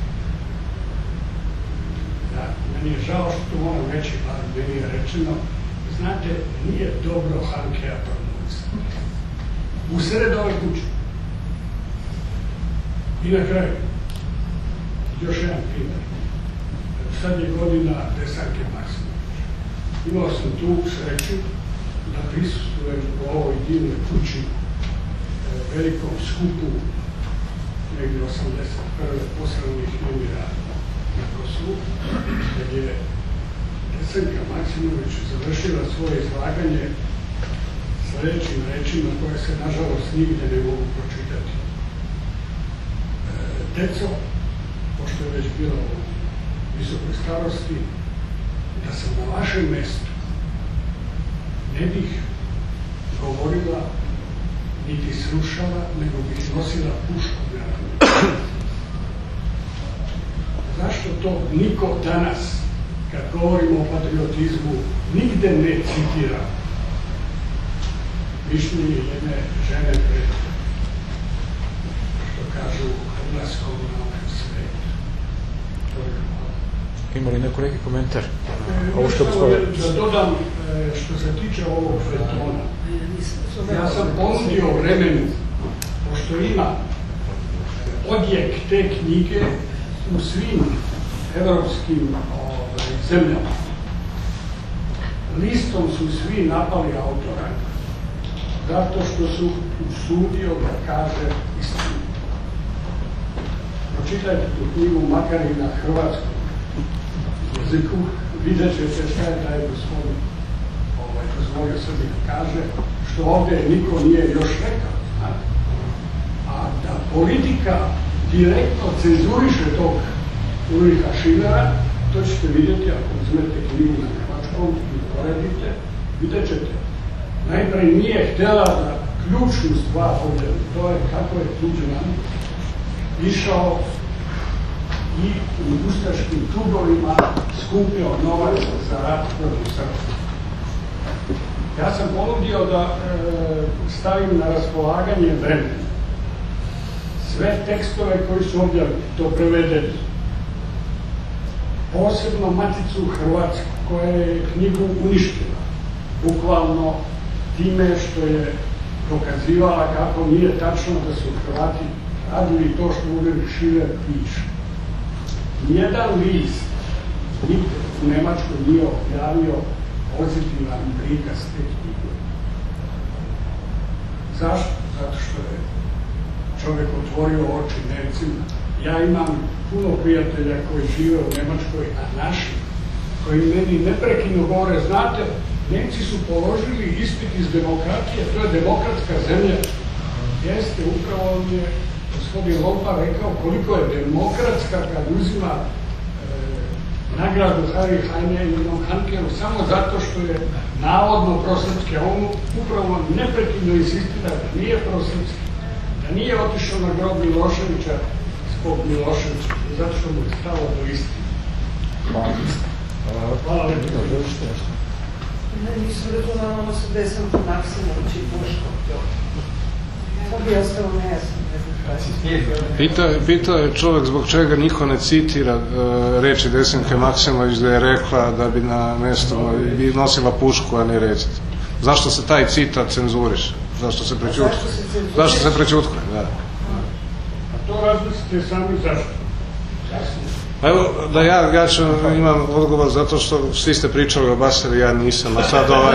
da meni je žao što to moram reći, ali meni je rečeno, znate, nije dobro Hankea promovisati. U sred ove kuće. I na kraju, još jedan primjer. Sad je godina Desanke Maksimović. Imao sam tu sreću da prisustujem u ovoj divnoj kući velikom skupu negdje osamdeset prve poslovnih nemira na Kosovu, kad je Desanka Maksimović završila svoje izlaganje sledećim rečima koje se nažalost nigde ne mogu pročitati. Deco, pošto je već bilo u visokoj starosti, da sam na vašem mestu ne bih govorila, niti slušala, nego bih nosila pušku na ramenu. Zašto to niko danas, kad govorimo o patriotizmu, nigde ne citira mišljenje jedne žene pred, što kažu, odlaskom na ovaj svet? Ima li neko neki komentar? Ovo što da dodam, što se tiče ovog feljtona, ja sam ponudio vremenu, pošto ima odjek te knjige u svim evropskim zemljama. Listom su svi napali autora, zato što su usudio da kaže istinu. Pročitajte tu knjigu, makar i na hrvatskom jeziku, vidjet ćete šta je taj gospodin ovaj, dozvolio Srbi da kaže, što ovdje niko nije još rekao, znate. A da politika direktno cenzuriše tog Ulricha Schillera, to ćete vidjeti ako uzmete knjigu na hrvatskom i poredite, vidjet ćete. Najprej nije htjela da ključnu stvar ovdje, to je kako je Tuđman išao i u ustaškim klubovima skupio novac za rat protiv Srba. Ja sam ponudio da e, stavim na raspolaganje vremena sve tekstove koji su objavljeni, to prevedeni. Posebno Maticu Hrvatsku, koja je knjigu uništila, bukvalno time što je dokazivala kako nije tačno da su Hrvati radili to što Ulrich Schiller piše. Nijedan list nigde u Nemačkoj nije objavio pozitivan prikaz te knjige. Zašto? Zato što je čovjek otvorio oči Nemcima. Ja imam puno prijatelja koji žive u Nemačkoj, a naši, koji meni neprekidno govore, znate, Nemci su položili ispit iz demokratije, to je demokratska zemlja. Jeste, upravo on je gospodin Lompa rekao koliko je demokratska kad uzima e, nagradu Harry Heine i jednom Hankeru samo zato što je navodno prosrpski, a on upravo neprekidno insistira da nije prosrpski, da nije otišao na grob Miloševića zbog Miloševića, zato što mu je stalo do istine. Hvala. Hvala lepo. Nisam razumela se gde sam Maksimović i Boško. To bi ostalo nejasno. Pitao je čovjek zbog čega niko ne citira uh, reči Desanke Maksimović da je rekla da bi na mesto bi nosila pušku, a ne recit. Zašto se taj citat cenzuriše? Zašto se prećutkuje? Zašto se prećutkuje, da. A to razmislite sami zašto? Evo, da ja, ja ću, imam odgovor zato što svi ste pričali o Basari, ja nisam, a sad ovaj...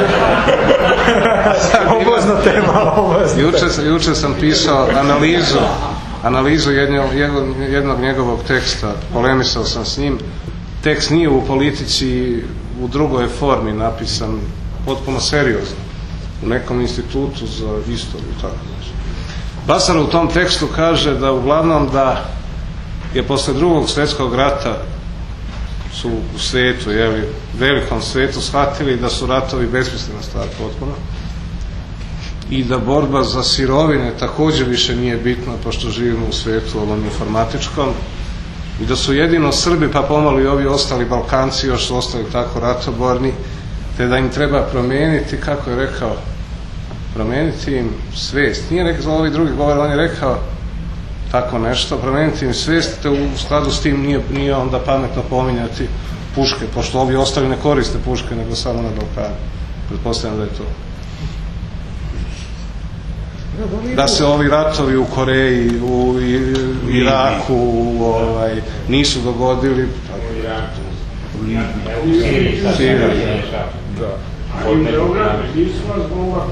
Obozna tema, obozna. Juče, juče sam pisao analizu, analizu jednog, jednog njegovog teksta, polemisao sam s njim. Tekst nije u politici, u drugoj formi napisan, potpuno seriozno, u nekom institutu za istoriju, tako znači. Basara u tom tekstu kaže da uglavnom da je posle drugog svjetskog rata su u svijetu, jeli, velikom svijetu shvatili da su ratovi besmislena stvar potpuno i da borba za sirovine također više nije bitna pošto živimo u svijetu ovom informatičkom i da su jedino Srbi pa pomalo i ovi ostali Balkanci još su ostali tako ratoborni te da im treba promijeniti, kako je rekao, promijeniti im svijest. Nije rekao za ovi drugi govor, on je rekao tako nešto, promijeniti im svijest, te u skladu s tim nije, nije onda pametno pominjati puške, pošto ovi ostali ne koriste puške, nego samo na Balkanu. Pretpostavljam da je to. Da se ovi ratovi u Koreji, u Iraku, u, ovaj, nisu dogodili. U Iraku. U Siriji. A i u Beogradu nisu vas govor.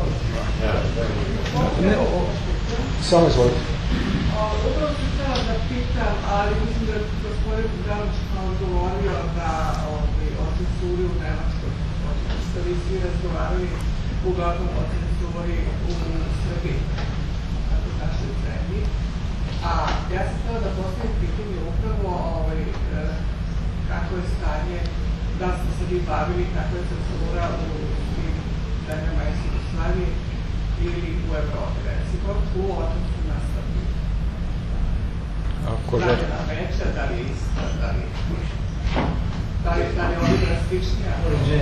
Samo izvolite. Upravo sam htjela da pitam, ali mislim da je gospodin Bogdanović odgovorio da o cenzuri u Nemačkoj, što vi svi razgovarali uglavnom o cenzuri u Srbiji, kako našoj zemlji. A ja sam htjela da postavim pitanje upravo kako je stanje, da ste se vi bavili, kako je cenzura u svim zemljama iz Jugoslavije ili u Evropi, recimo, u odnosu na Srbiju. Da li je na veća, da li je ista, da li je da li je ovdje drastičnija?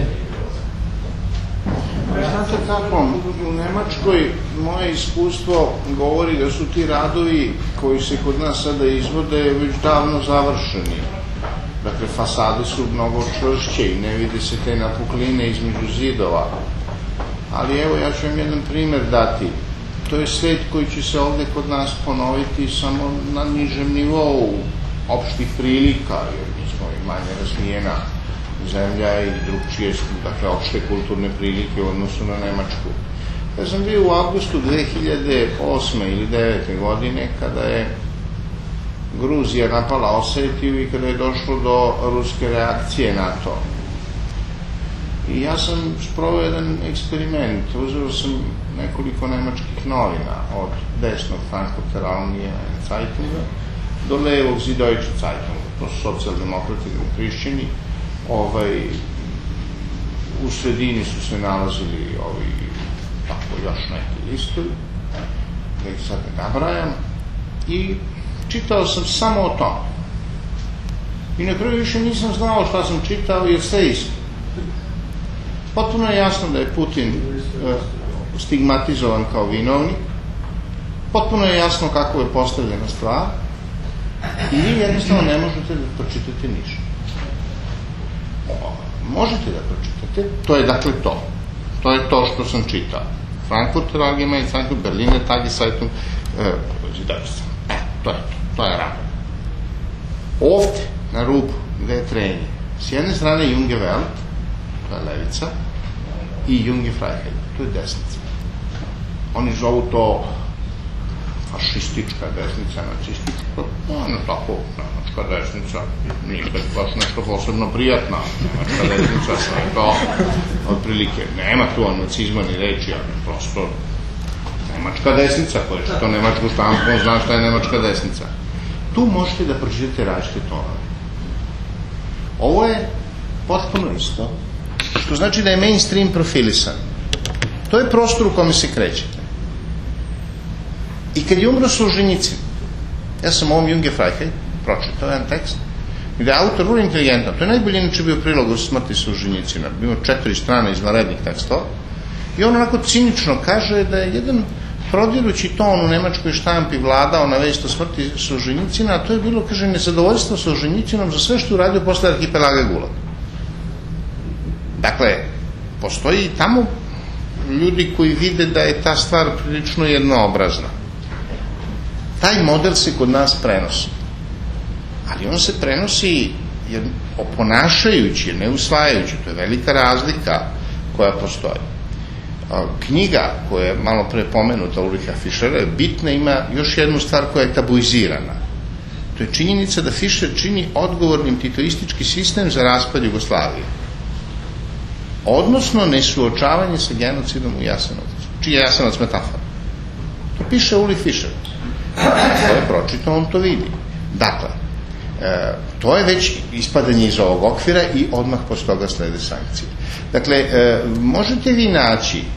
Znate kako, u Nemačkoj moje iskustvo govori da su ti radovi koji se kod nas sada izvode već davno završeni. Dakle, fasade su mnogo čvršće i ne vidi se te napukline između zidova. Ali evo, ja ću vam jedan primjer dati. To je svet koji će se ovdje kod nas ponoviti samo na nižem nivou opštih prilika, jer mi smo i manje razvijena zemlja i drugčije, dakle, opšte kulturne prilike u odnosu na Nemačku. Ja sam bio u avgustu dve hiljade osme ili devete godine kada je Gruzija napala Osetiju i kada je došlo do ruske reakcije na to. I ja sam sproveo jedan eksperiment. Uzeo sam nekoliko nemačkih novina, od desnog Frankfurter Allgemeine Zeitunga do levog Süddeutsche Zeitunga. To su socijaldemokrati i hrišćani. Ovaj, u sredini su se nalazili ovi, tako, još neki listovi, da ih sad ne nabrajam. I čitao sam samo o tom. I na kraju više nisam znao šta sam čitao, jer sve isto. Potpuno je jasno da je Putin uh, stigmatizovan kao vinovnik. Potpuno je jasno kako je postavljena stvar. I vi jednostavno ne možete da pročitate ništa. Možete da pročitate, to je dakle to. To je to što sam čitao. Frankfurter Allgemeine Zeitung, Berliner Tageszeitung, Süddeutsche. E, to je to. To je rano. Ovdje, na rubu, gde je trenje, S jedne strane Junge Welt, to je levica, i Junge Freiheit, to je desnica. Oni zovu to fašistička desnica, nacistička, ono tako, nemačka desnica, nije baš nešto posebno prijatna, nemačka desnica, sve je to, otprilike, nema tu o nacizma ni reči, ali prosto nemačka desnica, koja je to nemačku štampu, on zna šta je nemačka desnica. Tu možete da pročitate različite tonove. Ovo je potpuno isto, što znači da je mainstream profilisan. To je prostor u kome se krećete. I kad je umro Solženjicin, ja sam ovom Junge Freiheit pročitao jedan tekst, gde je autor vrlo inteligentan, to je najbolje inače bio prilog o smrti Solženjicina, bio četiri strane izvanrednih tekstova, i on onako cinično kaže da je jedan prodirući ton u nemačkoj štampi vladao na vest o smrti Solženjicina, a to je bilo, kaže, nezadovoljstvo Solženjicinom za sve što uradio posle arhipelaga Gulag. Dakle, postoji i tamo ljudi koji vide da je ta stvar prilično jednoobrazna. Taj model se kod nas prenosi. Ali on se prenosi jer oponašajući, ne usvajajući, to je velika razlika koja postoji. Knjiga koja je malo pre pomenuta Ulricha Fischera, bitna, ima još jednu stvar koja je tabuizirana. To je činjenica da Fischer čini odgovornim titoistički sistem za raspad Jugoslavije. Odnosno nesuočavanje sa genocidom u Jasenovcu. Čiji je Jasenovac metafora? To piše Ulrich Fischer. To je pročito, on to vidi. Dakle, e, to je već ispadanje iz ovog okvira i odmah posle toga slede sankcije. Dakle, e, možete vi naći e,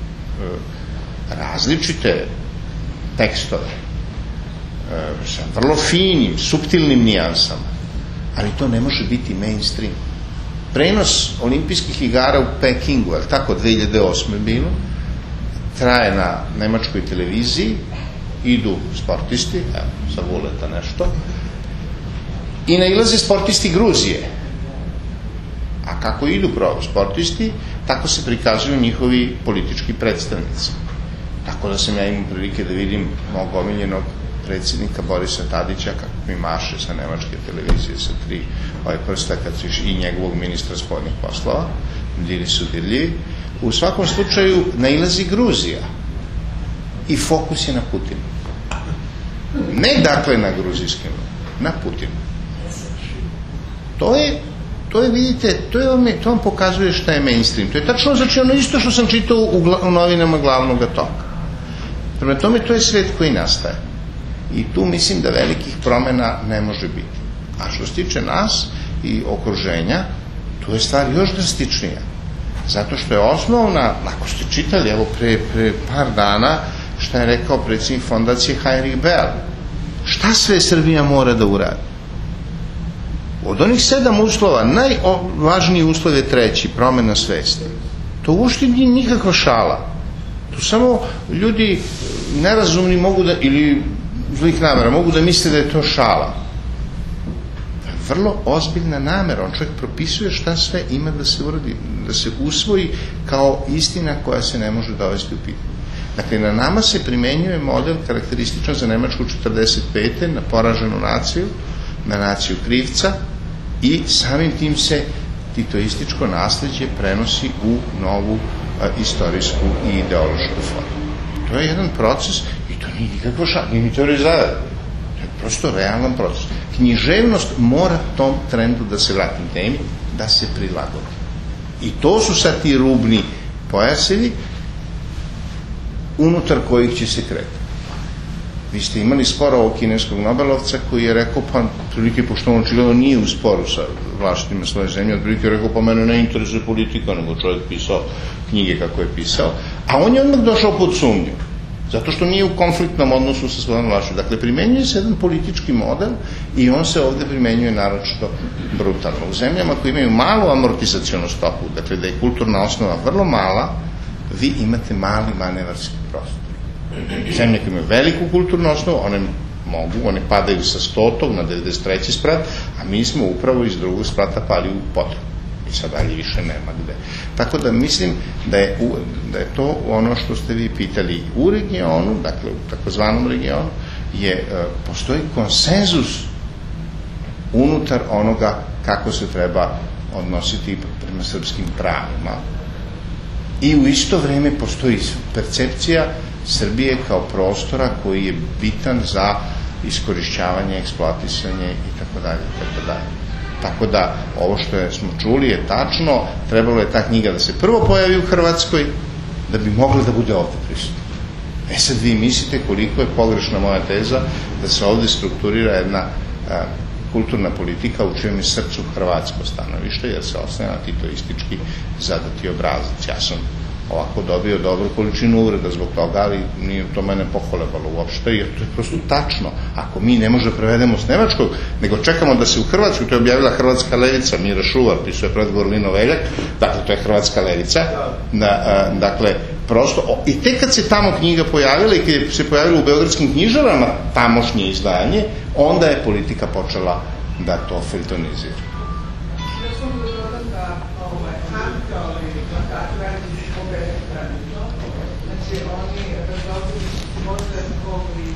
različite tekstove e, sa vrlo finim, suptilnim nijansama, ali to ne može biti mainstream. Prenos olimpijskih igara u Pekingu, ali tako dve hiljade osme bilo, traje na nemačkoj televiziji, idu sportisti, evo, sa Vuleta nešto, i nailaze sportisti Gruzije. A kako idu sportisti, tako se prikazuju njihovi politički predstavnici. Tako da sam ja imao prilike da vidim mog omiljenog predsjednika Borisa Tadića kako mi maše sa nemačke televizije sa tri ovaj prsta kad su i njegovog ministra spoljnih poslova, bili su dirljivi. U svakom slučaju nailazi Gruzija i fokus je na Putinu. Ne dakle na gruzijskim, na Putinu. To je, to je, vidite, to, je vam, to vam pokazuje šta je mainstream. To je tačno znači ono isto što sam čitao u, gla, u novinama glavnog toka. Prema tome, to je svet koji nastaje. I tu mislim da velikih promena ne može biti. A što se tiče nas i okruženja, tu je stvar još drastičnija. Zato što je osnovna, ako ste čitali, evo pre, pre par dana, šta je rekao predsjednik fondacije Heinrich Bell. Šta sve Srbija mora da uradi? Od onih sedam uslova, najvažniji uslov je treći, promena svesti. To uopšte nije nikakva šala. Tu samo ljudi nerazumni mogu da, ili zlih namera, mogu da misle da je to šala. Vrlo ozbiljna namera. On čovjek propisuje šta sve ima da se uradi, da se usvoji kao istina koja se ne može dovesti u pitanje. Dakle, na nama se primenjuje model karakterističan za Nemačku četrdeset pete na poraženu naciju, na naciju krivca i samim tim se titoističko nasleđe prenosi u novu a, istorijsku i ideološku formu. To je jedan proces i to nije nikakvo šal, nije ni teorija zavere. To je prosto realan proces. Književnost mora tom trendu da se vrati temi, da se prilagodi. I to su sad ti rubni pojasevi unutar kojih će se kretati. Vi ste imali skoro ovog kineskog Nobelovca koji je rekao, pa prilike, pošto on očigledno nije u sporu sa vlaštima svoje zemlje, od prilike je rekao, pa mene ne interesuje politika, nego čovjek pisao knjige kako je pisao, a on je odmah došao pod sumnju, zato što nije u konfliktnom odnosu sa svojom vlašću. Dakle, primenjuje se jedan politički model i on se ovde primenjuje naročito brutalno. U zemljama koje imaju malu amortizacionu stopu, dakle da je kulturna osnova vrlo mala, vi imate mali manevarski prostor. Zemlje koje imaju veliku kulturnu osnovu, one mogu, one padaju sa stotog na devedeset treći sprat, a mi smo upravo iz drugog sprata pali u potrebu. I sad dalje više nema gde. Tako da mislim da je, da je to ono što ste vi pitali u regionu, dakle u takozvanom regionu, je, postoji konsenzus unutar onoga kako se treba odnositi prema srpskim pravima. I u isto vreme postoji percepcija Srbije kao prostora koji je bitan za iskorišćavanje, eksploatisanje i tako dalje, tako dalje. Tako da, ovo što je, smo čuli je tačno, trebalo je ta knjiga da se prvo pojavi u Hrvatskoj, da bi mogla da bude ovde prisutna. E sad vi mislite koliko je pogrešna moja teza da se ovde strukturira jedna a, kulturna politika u čijem je srcu hrvatsko stanovište, jer se osnije na titoistički zadati obrazac. Ja sam ovako dobio dobru količinu uvreda zbog toga, ali nije to mene pokolebalo uopšte, jer to je prosto tačno. Ako mi ne možemo prevedemo s nemačkog, nego čekamo da se u Hrvatskoj, to je objavila Hrvatska levica, Mira Šuvar, pisuje predgovor Lino Veljak, dakle, to je Hrvatska levica, da, a, dakle, prosto, o, i tek kad se tamo knjiga pojavila i kad se pojavila u beogradskim knjižarama tamošnje izdanje, onda je politika počela da to filtonizira. Znači, oni razložili su možda mogli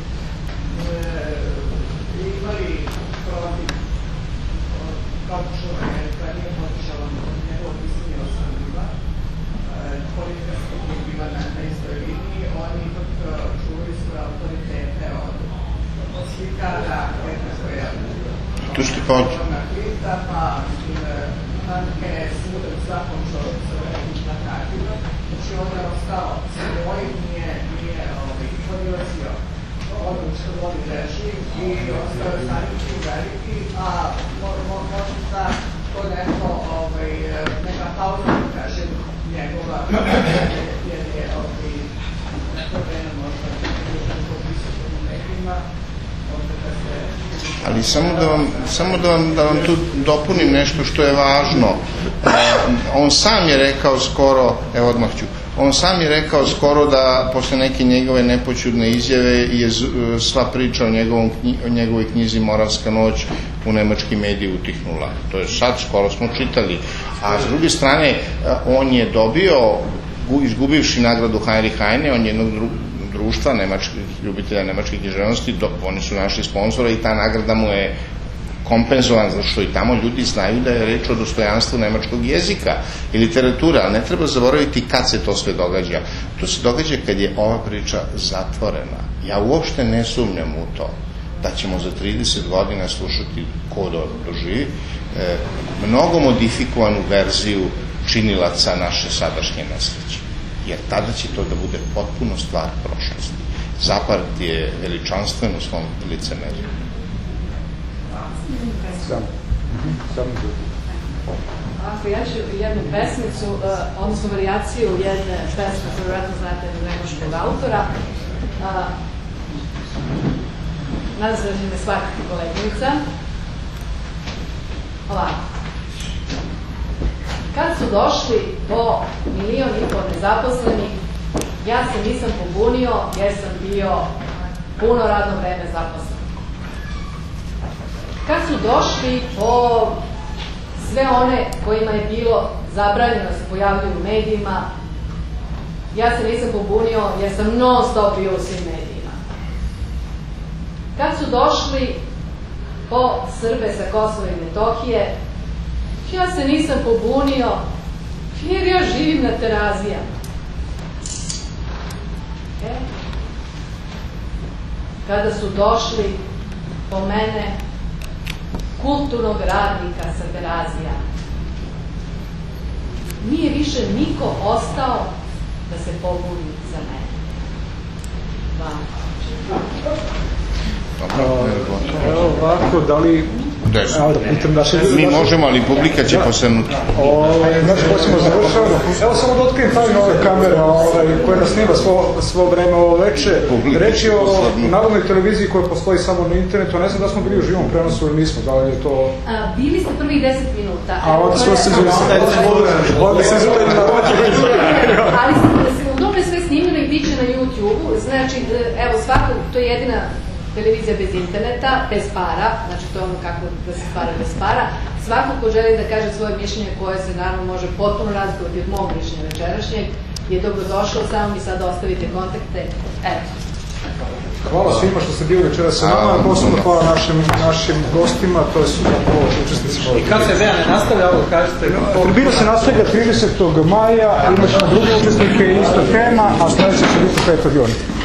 imali protiv Kapušova, koja nije potišala njegovo pisanje o Srbima, politika Srbije bila na istoj liniji, oni ipak čuvali svoje autoritete od slikara, kako je tu što kaže Klita, pa Manke, svakom čovjeku sa velikim plakatima. Znači, on je ostao svoj, nije podilazio ono što vodi režim i ostao je stanički veliki, a možda to neko, neka pauza, kažem, njegova, jer je neko vreme možda neko visoko u medijima, možda da se... Ali samo da vam, samo da vam, da vam tu dopunim nešto što je važno. On sam je rekao skoro, evo odmah ću, on sam je rekao skoro da posle neke njegove nepoćudne izjave je sva priča o, njegovom, o njegovoj knjizi Moravska noć u nemački mediji utihnula. To je sad, skoro smo čitali. A s druge strane, on je dobio, izgubivši nagradu Heinrich Heine, on je jednog drugog društva nemačkih ljubitelja nemačke književnosti, oni su naši sponzori i ta nagrada mu je kompenzovan, zato što i tamo ljudi znaju da je reč o dostojanstvu nemačkog jezika i literature, ali ne treba zaboraviti kad se to sve događa. To se događa kad je ova priča zatvorena. Ja uopšte ne sumnjam u to da ćemo za trideset godina slušati, ko doživi, e, mnogo modifikovanu verziju činilaca naše sadašnje nesreće. Jer tada će to da bude potpuno stvar prošlosti. Zapad je veličanstven u svom licemerju. Ako ja ću jednu pesmicu, odnosno varijaciju jedne pesme, koju vjerojatno znate od nemačkog autora, nadam se da će me shvatiti koleginica. Ovako. Kad su došli po milion i pol nezaposlenih, ja se nisam pobunio jer sam bio puno radno vreme zaposlen. Kad su došli po sve one kojima je bilo zabranjeno da se pojavljuju u medijima, ja se nisam pobunio jer sam non stop bio u svim medijima. Kad su došli po Srbe sa Kosova i Metohije, ja se nisam pobunio jer ja živim na Terazijama. E? Kada su došli po mene kulturnog radnika sa Terazija, nije više niko ostao da se pobuni za mene. Hvala. Evo ovako, da li... Mi možemo, ali publika će posrnuti. Znači, počnemo završavamo. Evo samo da otkrijem tajnu ove kamere koja nas snima svo vreme ovo veče. Reći je o narodnoj televiziji koja postoji samo na internetu. Ne znam da smo bili u živom prenosu ili nismo, da li je to... Bili ste prvih deset minuta. A onda smo se izuzeli. Onda se izuzeli na radio. Ali dobro je sve snimljeno i bit će na YouTube. Znači, evo svako, to je jedina televizija bez interneta, bez para, znači to je ono kako da se stvara bez para. Svako ko želi da kaže svoje mišljenje koje se naravno može potpuno razgovati od mog mišljenja večerašnjeg, je dobrodošao, samo mi sad ostavite kontakte. Eto. Hvala svima što ste bili večera sa nama, posebno hvala našim, našim gostima, to su učesnicima. I kad se Dejan ne nastavlja, ovo kažete? Tribina se nastavlja tridesetog maja, imat ćemo druge učesnike i isto tema, a sledeće će biti petog juna.